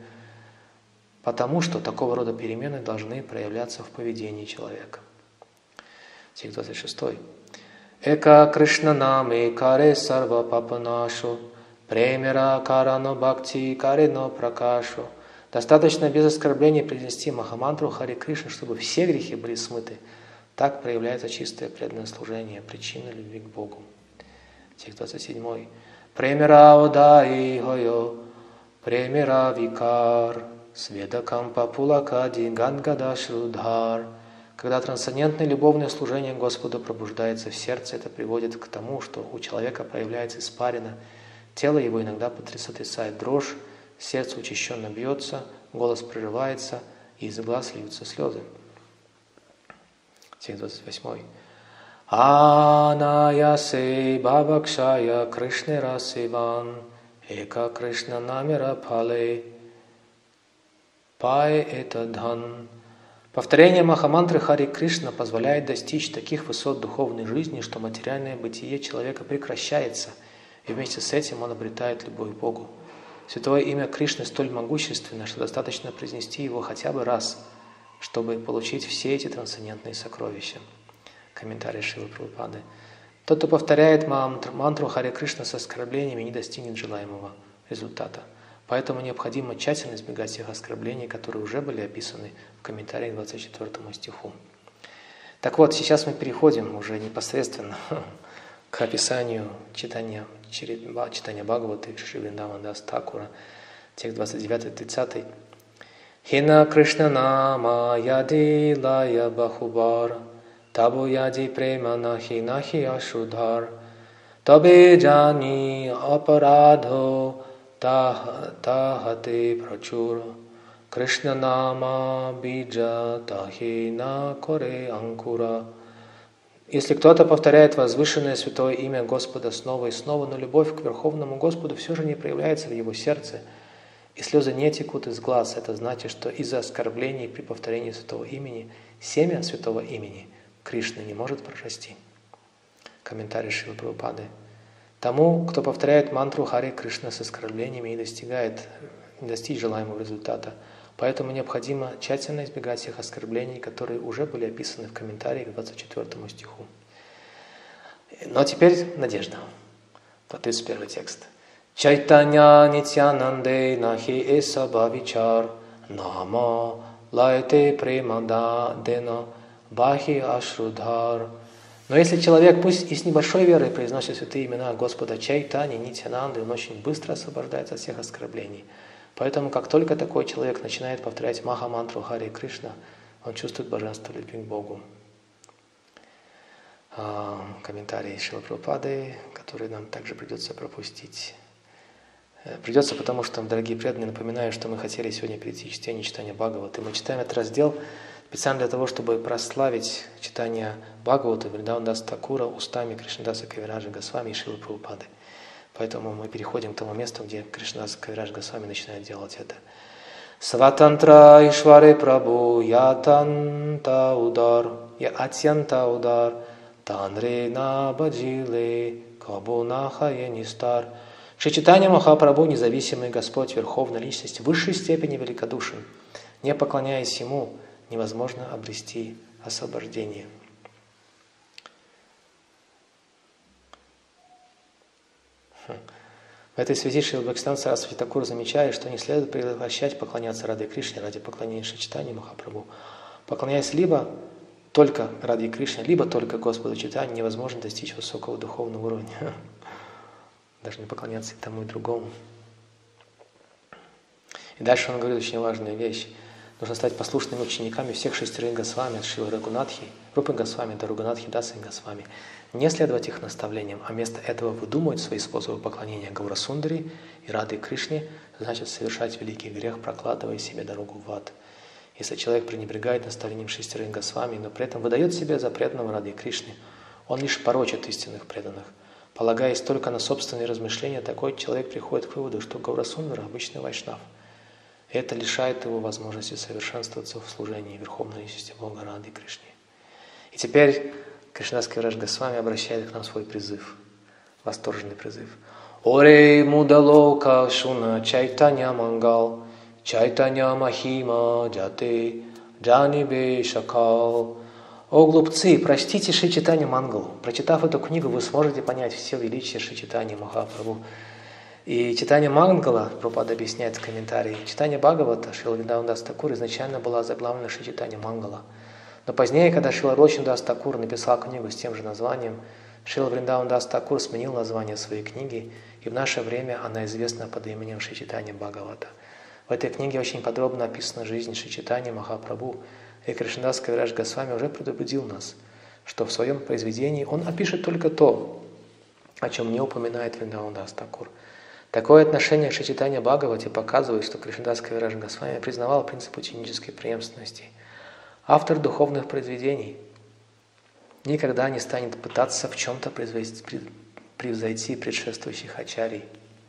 должны проявляться в поведении человека. Стих 26. Эка Кришна наме каре сарва папанашу, премера карано бхакти карено пракашу. Достаточно без оскорбления произнести Махамантру Хари Кришна, чтобы все грехи были смыты. Так проявляется чистое преданное служение, причина любви к Богу. Текст 27. Премера одаи хойо, премера викар, сведакам папулакади гангада шрудхар. Когда трансцендентное любовное служение Господу пробуждается в сердце, это приводит к тому, что у человека проявляется испарина, тело его иногда сотрясает дрожь, сердце учащенно бьется, голос прерывается, и из глаз льются слезы. Текст 28. Анаясей бабакшая Кришне расиван, эка Кришна намера пале, пай это дхан. Повторение Махамантры Хари Кришна позволяет достичь таких высот духовной жизни, что материальное бытие человека прекращается, и вместе с этим он обретает любовь к Богу. Святое имя Кришны столь могущественно, что достаточно произнести его хотя бы раз, чтобы получить все эти трансцендентные сокровища. Комментарий Шрилы Прабхупады. Тот, кто повторяет мантру Хари Кришна с оскорблениями, не достигнет желаемого результата. Поэтому необходимо тщательно избегать всех оскорблений, которые уже были описаны в комментарии к 24 стиху. Так вот, сейчас мы переходим уже непосредственно к описанию читания Бхагаваты Шри Вриндавана Дас Такура, текст 29-30. Хина Кришна Нама Яди Лая Бахубар Табу Яди Према Нахи Нахи Ашудхар Табе Джани Апарадхо Тахате Прачура Кришна Нама Биджа Тахина Коре Анкура. Если кто-то повторяет возвышенное святое имя Господа снова и снова, но любовь к Верховному Господу все же не проявляется в его сердце, и слезы не текут из глаз, это значит, что из-за оскорблений при повторении святого имени семя святого имени Кришны не может прорасти. Комментарий Шрилы Прабхупады. Тому, кто повторяет мантру Харе Кришна с оскорблениями, не достичь желаемого результата. Поэтому необходимо тщательно избегать всех оскорблений, которые уже были описаны в комментарии к 24 стиху. Но теперь надежда. Вот 31 текст. Чайтанья нитьянанде нахи эса бхавичар нама лайте премададена бахи ашрудхар. Но если человек, пусть и с небольшой верой, произносит святые имена Господа Чайтани, Нитьянанды, он очень быстро освобождается от всех оскорблений. Поэтому, как только такой человек начинает повторять Маха-мантру Харе Кришна, он чувствует божество любви к Богу. Комментарий Шрилы Прабхупады, который нам также придется пропустить. Придется, потому что, дорогие преданные, напоминаю, что мы хотели сегодня перейти к чтанию Бхагаваты. Мы читаем этот раздел специально для того, чтобы прославить читание Бхагаваты Вриндавана Даса Такура устами Кришнадаса Кавираджа Госвами и Шрилы Прабхупады. Поэтому мы переходим к тому месту, где Кришнадас Кавирадж Госвами начинает делать это. Сватантра Ишваре Прабhu Ятанта Удар Атьянта Удар Танре Набаджиле Кабунаха Енистар. Шри Чайтанья Махапрабху, независимый Господь, Верховная Личность, в высшей степени великодушен. Не поклоняясь Ему, невозможно обрести освобождение. В этой связи Шрила Бхактисиданта Сарасвати Такур замечает, что не следует прекращать поклоняться Раде Кришне ради поклонения Шри Чайтанье Махапрабху. Поклоняясь либо только Раде Кришне, либо только Господу Чайтанье, невозможно достичь высокого духовного уровня. Даже не поклоняться и тому, и другому. И дальше он говорит очень важную вещь. Нужно стать послушными учениками всех шестерых Госвами, от Шрилы Рагунатхи, Рупы Госвами до Рагунатхи Дасы Госвами. Не следовать их наставлениям, а вместо этого выдумывать свои способы поклонения Гаурасундари и Раде Кришне, значит совершать великий грех, прокладывая себе дорогу в ад. Если человек пренебрегает наставлением шестерых Госвами, но при этом выдает себя за преданного Раде Кришне, он лишь порочит истинных преданных. Полагаясь только на собственные размышления, такой человек приходит к выводу, что Гаурасундара – обычный вайшнав. И это лишает его возможности совершенствоваться в служении Верховной Личности Бога Рады Кришне. И теперь Кришнадас Кавирадж Госвами обращает к нам свой призыв, восторженный призыв. Оре мудалока шуна чайтанья мангал, чайтанья махима джате джанибе шакал. О глупцы, прочтите Шри Чайтанья Мангалу. Прочитав эту книгу, вы сможете понять все величие Шри Чайтаньи Махапрабху. И читание Мангала, Прабхупада объясняет в комментарии, читание Бхагавата Шрила Вриндавана Даса Такур изначально была озаглавлена Шри Чайтанья Мангала. Но позднее, когда Шрила Ролчин Дас Такур написал книгу с тем же названием, Шрила Вриндавана Дас Такур сменил название своей книги, и в наше время она известна под именем Шри Чайтанья Бхагавата. В этой книге очень подробно описана жизнь Шри Чайтаньи Махапрабху, и Кришнадас Кавирадж Госвами уже предупредил нас, что в своем произведении он опишет только то, о чем не упоминает Вриндаван Дас Такур. Такое отношение к Шри Чайтанья Бхагавате показывает, что Кришнадас Кавирадж Госвами признавал принцип ученической преемственности. Автор духовных произведений никогда не станет пытаться в чем-то превзойти предшествующих ачарий.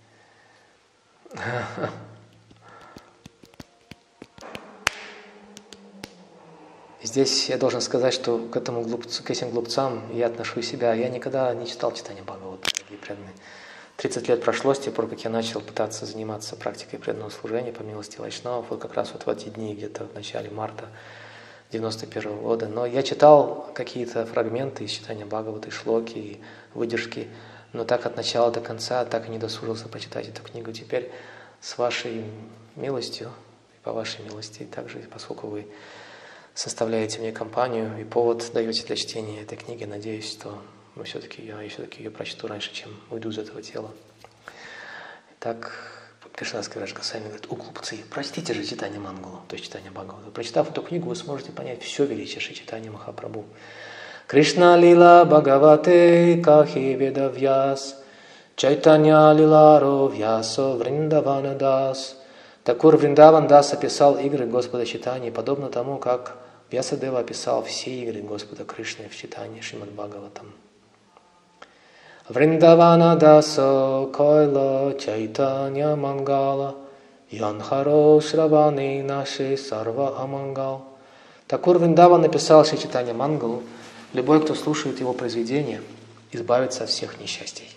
Здесь я должен сказать, что к этим глупцам я отношу себя. Я никогда не читал читание Бхагавата, дорогие преданные. 30 лет прошло с тех пор, как я начал пытаться заниматься практикой преданного служения по милости вайшнавов, вот как раз вот в эти дни, где-то в начале марта 91 года. Но я читал какие-то фрагменты из читания Бхагавата, шлоки, и выдержки, но так от начала до конца так и не досужился прочитать эту книгу. Теперь с вашей милостью, и по вашей милости, также поскольку вы составляете мне компанию и повод даете для чтения этой книги, надеюсь, что я все-таки ее прочту раньше, чем уйду из этого тела. Так, Кришнадас Кавирадж Госвами говорит: у глупцы, прочтите же читание Мангалу, то есть читание Бхагавата. Прочитав эту книгу, вы сможете понять все величие Шри Чайтанья Махапрабху. Кришна лила Бхагавате кахи ведавьяс, Чайтанья лиларо вьясо Вриндавана дас. Такур Вриндаван Дас описал игры Господа Чайтаньи, подобно тому, как Вьясадева описал все игры Господа Кришны в читании Шримад Бхагаватам. Вриндавана дасо койла Чайтанья Мангала, Янхаро Шравани наши сарва амангал. Такур Вриндаван написал Шри Чайтанья Мангалу. Любой, кто слушает его произведения, избавится от всех несчастий.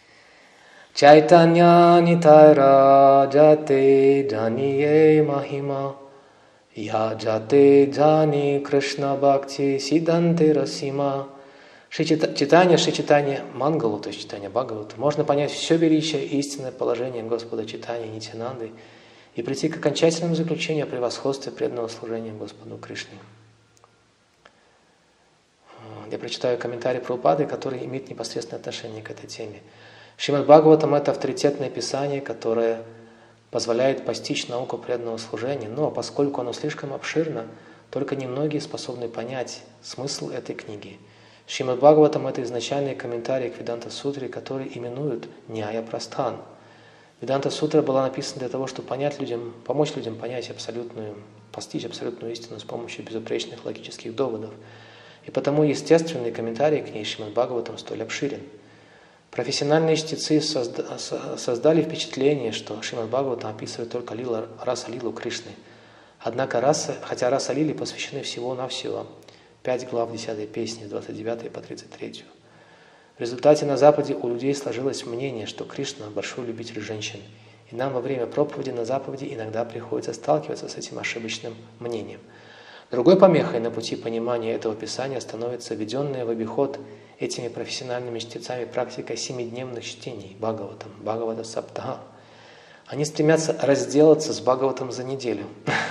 Чайтанья нитайра джате джание махима, я джате джани Кришна бхакти сиданте расима. Читание Мангалу, то есть читание Бхагавата, можно понять все величие и истинное положение Господа Чайтаньи Нитьянанды и прийти к окончательному заключению о превосходстве преданного служения Господу Кришне. Я прочитаю комментарий Прабхупады, который имеет непосредственное отношение к этой теме. Шримад Бхагаватам – это авторитетное писание, которое позволяет постичь науку преданного служения, но поскольку оно слишком обширно, только немногие способны понять смысл этой книги. Шримад Бхагаватам – это изначальный комментарий к Веданта-сутре, который именуют Няя Прастхан. Веданта-сутра была написана для того, чтобы помочь людям понять постичь абсолютную истину с помощью безупречных логических доводов. И потому естественный комментарий к ней Шримад Бхагаватам столь обширен. Профессиональные чтецы создали впечатление, что Шримад Бхагаватам описывает только раса-лилу Кришны. Однако хотя раса-лили посвящены всего-навсего 5 глав 10 песни, с 29 по 33. В результате на Западе у людей сложилось мнение, что Кришна – большой любитель женщин, и нам во время проповеди на заповеди иногда приходится сталкиваться с этим ошибочным мнением. Другой помехой на пути понимания этого писания становится введенная в обиход этими профессиональными чтецами практика 7-дневных чтений Бхагаватам, Бхагавата Саптаха. Они стремятся разделаться с Бхагаватом за неделю.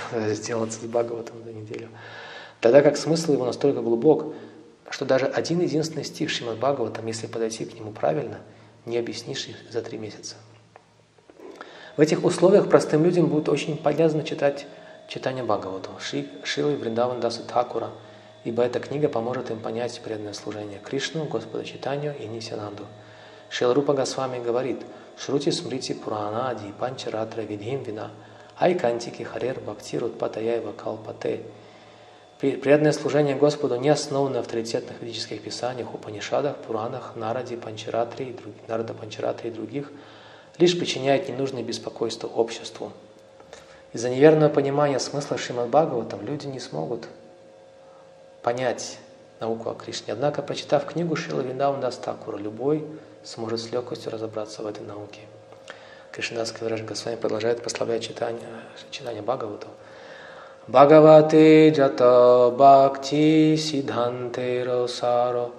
Тогда как смысл его настолько глубок, что даже один единственный стих Шримад Бхагаватам, если подойти к нему правильно, не объяснишь их за 3 месяца. В этих условиях простым людям будет очень полезно читать читание Бхагавату Шрилы Вриндавана Даса Тхакура, ибо эта книга поможет им понять преданное служение Кришну, Господу Чайтанью и Нитьянанду. Шрила Рупа Госвами говорит: Шрути смрити пурана ади панчаратра видхим вина айкантики харер бхактирут патаяева калпате. Преданное служение Господу не основано на авторитетных ведических писаниях, Упанишадах, Пуранах, Нарада Панчаратри и других, лишь причиняет ненужное беспокойство обществу. Из-за неверного понимания смысла Шримад Бхагаватам люди не смогут понять науку о Кришне. Однако, прочитав книгу Шрилы Вриндавана Даса Тхакура, любой сможет с легкостью разобраться в этой науке. Кришнадас Кавирадж Госвами продолжает прославлять читание Бхагавату. Бхагавате джата бхакти сиддханте росаро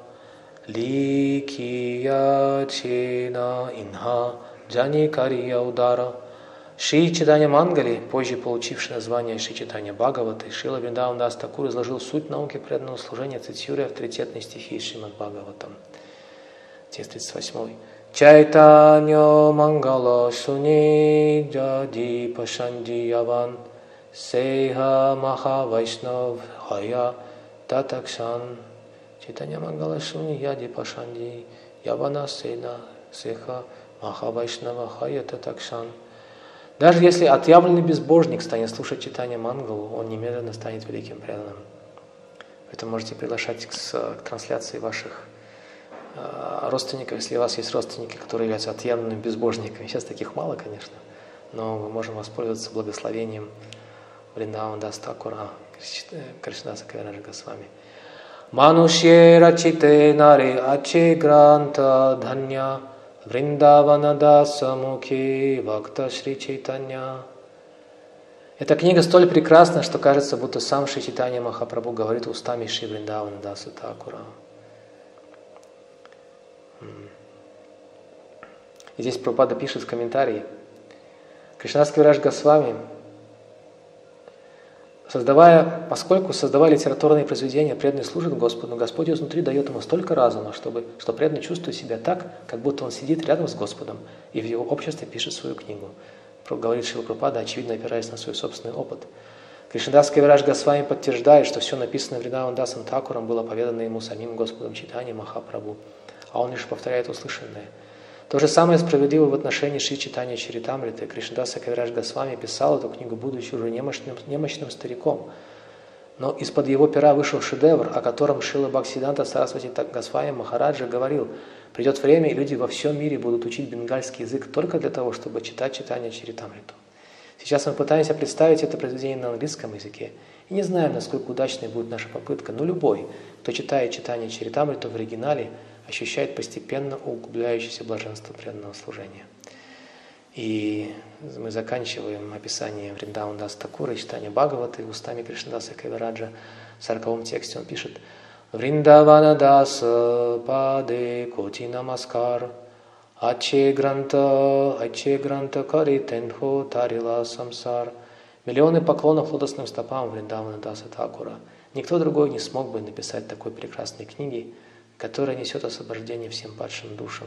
ликия чена инха джани кария удара. Шри Чайтанья Мангали, позже получивший название Шри Чайтанья Бхагавата, Шрила Вриндавана Дас Такур изложил суть науки преданного служения, цитируя авторитетные стихи Шримад Бхагаватам. Текст 38. Чайтанья Мангала Суни Джади Пашанди Яван Сейха Маха Вайшнав Хая Татакшан. Чайтанья Мангала Суни Яди Пашанди Явана Сейха Маха Вайшнава Хая Татакшан. Даже если отъявленный безбожник станет слушать читание Мангалу, он немедленно станет великим преданным. Поэтому можете приглашать к трансляции ваших родственников, если у вас есть родственники, которые являются отъявленными безбожниками. Сейчас таких мало, конечно, но мы можем воспользоваться благословением Вриндавана Даса Тхакура, Кришнадаса Кавираджа Госвами. Манушье рачите нари аче гранта дханья Вриндавана Даса Мухи Вакта Шри Чайтанья. Эта книга столь прекрасна, что кажется, будто сам Шри Чайтанья Махапрабху говорит устами Шри Вриндавана Даса Тхакура. И здесь Прабхупада пишет в комментарии: Кришнадас Кавирадж Госвами, поскольку создавая литературные произведения, преданный служит Господу, Господь изнутри дает ему столько разума, что преданный чувствует себя так, как будто он сидит рядом с Господом и в его обществе пишет свою книгу. Говорит Шрила Прабхупада, очевидно опираясь на свой собственный опыт. Кришнадас Кавирадж Госвами подтверждает, что все написанное Вриндаван Дасом Такуром было поведано ему самим Господом Чайтаньей Махапрабху, а он лишь повторяет услышанное. То же самое справедливо в отношении Шри Чайтаньи Чаритамриты. Кришнадас Кавирадж Госвами писал эту книгу, будучи уже немощным стариком. Но из-под его пера вышел шедевр, о котором Шрила Бхактисиддханта Сарасвати Госвами Махараджа говорил: придет время, и люди во всем мире будут учить бенгальский язык только для того, чтобы читать Чайтанью Чаритамриту. Сейчас мы пытаемся представить это произведение на английском языке. И не знаем, насколько удачной будет наша попытка, но любой, кто читает Чайтанью Чаритамриту в оригинале, ощущает постепенно углубляющееся блаженство преданного служения. И мы заканчиваем описание Вриндавана Даса Такура и читание Бхагаваты устами Кришнадаса Кавираджа. В 40-м тексте он пишет: Вриндавана Даса Паде Коти Намаскар Аче Гранта Кари Тенхо Тарила Самсар. Миллионы поклонов лотосным стопам Вриндавана Даса Такура. Никто другой не смог бы написать такой прекрасной книги, которая несет освобождение всем падшим душам.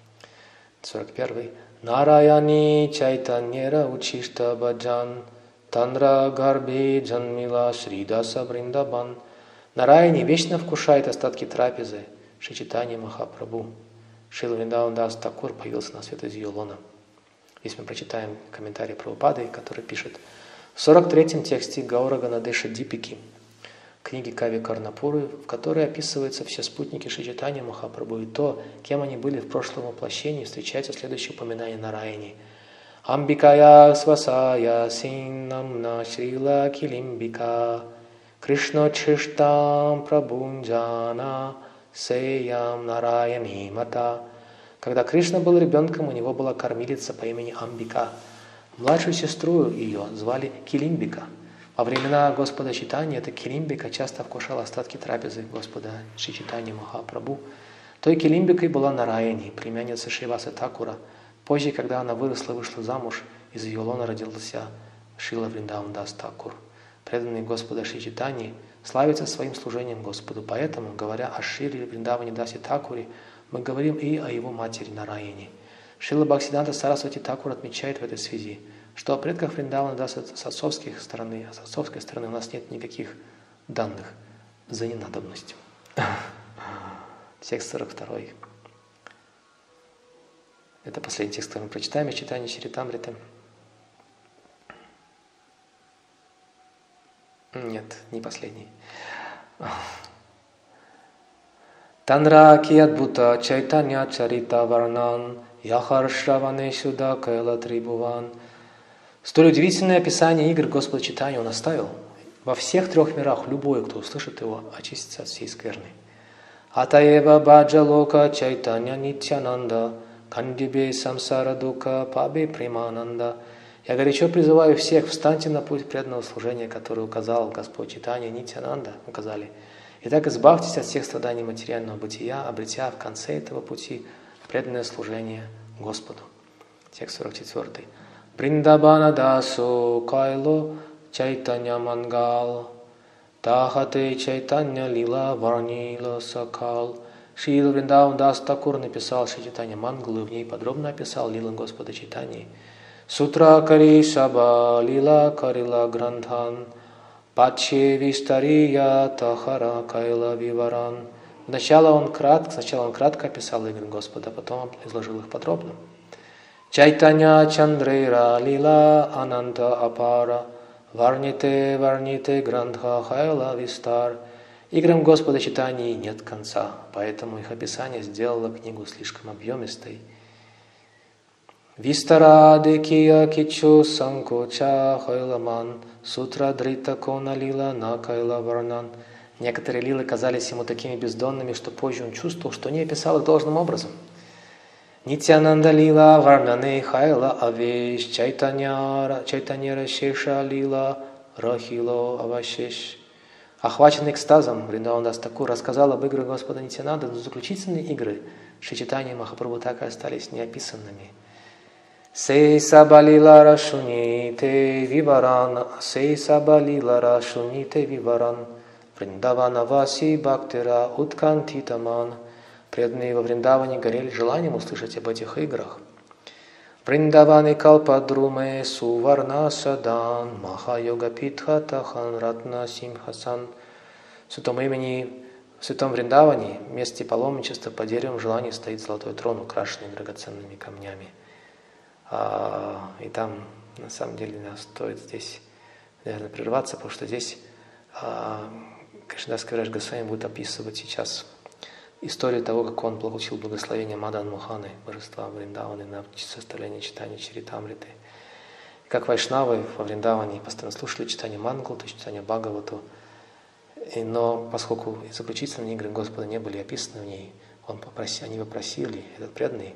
41. Нараяни Чайтаньера Учишта Баджан Танра Гарби Джанмила Шридаса Бриндабан. Нараяни вечно вкушает остатки трапезы Шри Чайтаньи Махапрабху. Шрила Вриндаван Дас Такур появился на свет из ее лона. Здесь мы прочитаем комментарий Прабхупады, который пишет: в 43-м тексте Гаура Ганадеша Дипики, книги Кави Карнапуры, в которой описываются все спутники Шри Чайтаньи Махапрабху и то, кем они были в прошлом воплощении, встречается следующее упоминание Нараяни. Амбикая свасая синнамна Шрила Килимбика Кришна Чиштам Прабунджана Сеям Нараяни Мата. Когда Кришна был ребенком, у него была кормилица по имени Амбика. Младшую сестру ее звали Килимбика. Во времена Господа Чайтаньи эта Килимбика часто вкушала остатки трапезы Господа Шри Чайтаньи Махапрабху. Той Килимбикой была Нараяни, племянница Шриваса Такура. Позже, когда она выросла и вышла замуж, из ее лона родился Шрила Вриндаван Дас Такур. Преданный Господа Шри Чайтаньи славится своим служением Господу. Поэтому, говоря о Шриле Вриндаване Дасе Такуре, мы говорим и о его матери Нараяни. Шрила Бхактисиддханта Сарасвати Такур отмечает в этой связи, что о предках Вриндавана Даса с отцовской стороны у нас нет никаких данных за ненадобностью. Текст 42. Это последний текст, который мы прочитаем из читания Чаритамриты. Нет, не последний. Танра киядбута чайтанья чарита варнан яхар шраванешу да кайла трибуван. Столь удивительное описание игр Господа Чайтаньи он оставил. Во всех трех мирах любой, кто услышит его, очистится от всей скверны. Атаева баджа лока чайтанья нитянанда кандибе самсара дука пабе примананда. Я горячо призываю всех, встаньте на путь преданного служения, который указал Господь Чайтанья Нитьянанда, указали. Итак, избавьтесь от всех страданий материального бытия, обретя в конце этого пути преданное служение Господу. Текст 44. Бриндабана дасу кайло чайтанья мангал тахате чайтанья лила варнила сакал. Шрила Вриндаван Дас Такур написал Шри Чайтанья Мангалу и в ней подробно описал лилы Господа Чайтаньи. Сутра кари саба лила карила грандхан паче вистария тахара кайла виваран. Сначала он кратко описал игры Господа, потом изложил их подробно. Чайтанья чандрейра лила ананта апара варните грандха хайла вистар. Играм Господа Чайтаньи нет конца, поэтому их описание сделало книгу слишком объемистой. Вистара декия кичу санкоча хайламан сутра дрита кона лила на кайла варнан. Некоторые лилы казались ему такими бездонными, что позже он чувствовал, что не описал их должным образом. Нитьянанда лила варнане хайла авеш чайтаньяра шеша лила рахило авашеш. Охваченный экстазом, Вриндаван Дас Такур рассказал об играх Господа Нитьянанды, но заключительные игры Шри Чайтаньи Махапрабху так и остались неописанными. Se sabalilara shunite vivaran, se sabalilara shunite vivaran, Вриндаванаваси бхактира уткантитаман. Преданные во Вриндаване горели желанием услышать об этих играх. Вриндавани калпадруме суварна садан, Маха-йога питха тахан ратна симхасан. В святом имени, в святом Вриндаване, в месте паломничества по деревам желаний стоит золотой трон, украшенный драгоценными камнями. И там, на самом деле, нас стоит здесь, наверное, прерваться, потому что здесь Кришнадас Кавирадж Госвами будет описывать сейчас историю того, как он получил благословение Мадан Моханы, божества Вриндаваны, на составление читания Чаритамриты. Как вайшнавы во Вриндаване постоянно слушали читание Мангал, то есть читание Бхагавату, но поскольку заключительные игры Господа не были описаны в ней, они попросили, этот преданный,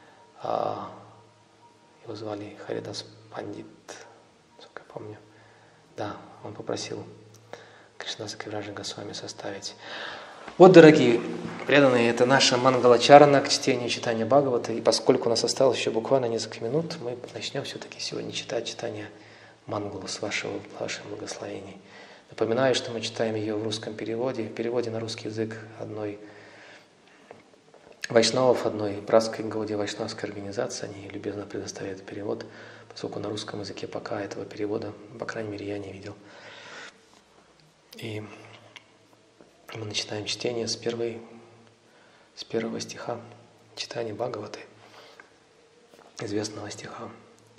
его звали Харидас Пандит, насколько я помню, да, он попросил Кришнадаса Кавираджа Госвами составить. Вот, дорогие преданные, это наша Мангалачарана к чтению читания Бхагавата. И поскольку у нас осталось еще буквально несколько минут, мы начнем все-таки сегодня читать читание Мангала с ваших благословений. Напоминаю, что мы читаем ее в русском переводе. В переводе на русский язык одной вайшнавов, одной братской Гаудия вайшнавской организации. Они любезно предоставляют перевод, поскольку на русском языке пока этого перевода, по крайней мере, я не видел. И мы начинаем чтение с первого стиха читания Бхагаваты, известного стиха.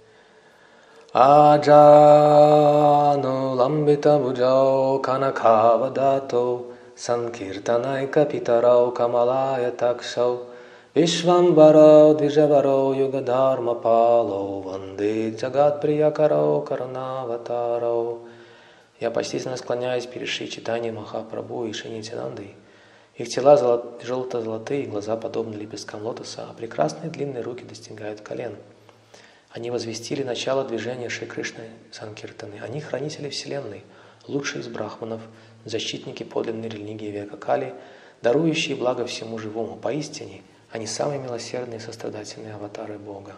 Аджану ламбита буджао канакавадато санкиртанайка питарао камалая такшау вишвамбарао движаваро югадарма пало ванде джагат приякарао карнаватарао. Я почтительно склоняюсь перед Шри Чайтаньей Махапрабху и Шри Нитьянандой. Их тела желто-золотые, глаза подобны лепесткам лотоса, а прекрасные длинные руки достигают колен. Они возвестили начало движения Шри Кришны Санкиртаны. Они хранители Вселенной, лучшие из брахманов, защитники подлинной религии века Кали, дарующие благо всему живому. Поистине, они самые милосердные и сострадательные аватары Бога.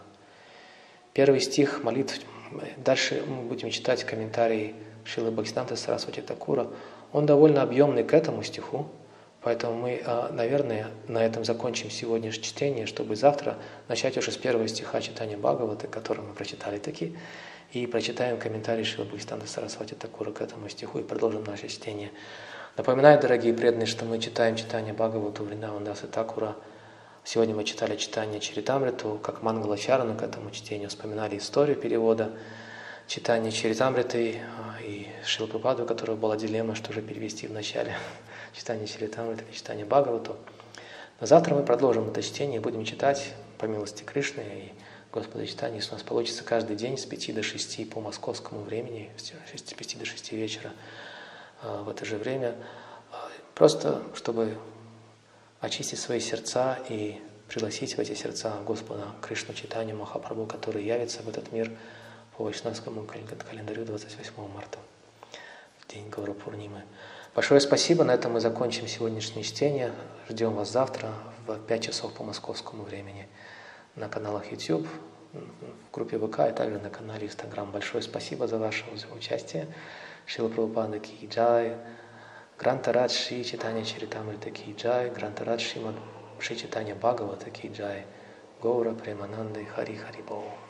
Первый стих молитв. Дальше мы будем читать комментарии Шрилы Бхактисиданта Сарасвати Такура. Он довольно объемный к этому стиху, поэтому мы, наверное, на этом закончим сегодняшнее чтение, чтобы завтра начать уже с первого стиха читания Бхагаваты, который мы прочитали таки, и прочитаем комментарий Шрилы Бхактисиданта Сарасвати Такура к этому стиху и продолжим наше чтение. Напоминаю, дорогие преданные, что мы читаем читание Бхагавату Вриндавана Даса Такура. Сегодня мы читали читание Чаритамриту, как Мангалачарану к этому чтению, вспоминали историю перевода читания Чаритамриты и Шрила Прабхупады, у которого была дилемма, что же перевести в начале читание Чаритамриты и читание Бхагавату. Но завтра мы продолжим это чтение и будем читать по милости Кришны и Господа читания. Если у нас получится каждый день с 5 до 6 по московскому времени, с 5 до 6 вечера в это же время, просто чтобы очистить свои сердца и пригласить в эти сердца Господа Кришну Чайтанью Махапрабху, который явится в этот мир по вайшнавскому календарю 28 марта, в день Гаура Пурнимы. Большое спасибо, на этом мы закончим сегодняшнее чтение. Ждем вас завтра в 5 часов по московскому времени на каналах YouTube, в группе ВК и также на канале Instagram. Большое спасибо за ваше участие. Шрила Прабхупада ки джай, Грантарадж Шри Чайтанья Чаритамрита ки джай, Грантарадж Шри Чайтанья Бхагавата ки джай, Гаура Премананды Хари Хари Бол.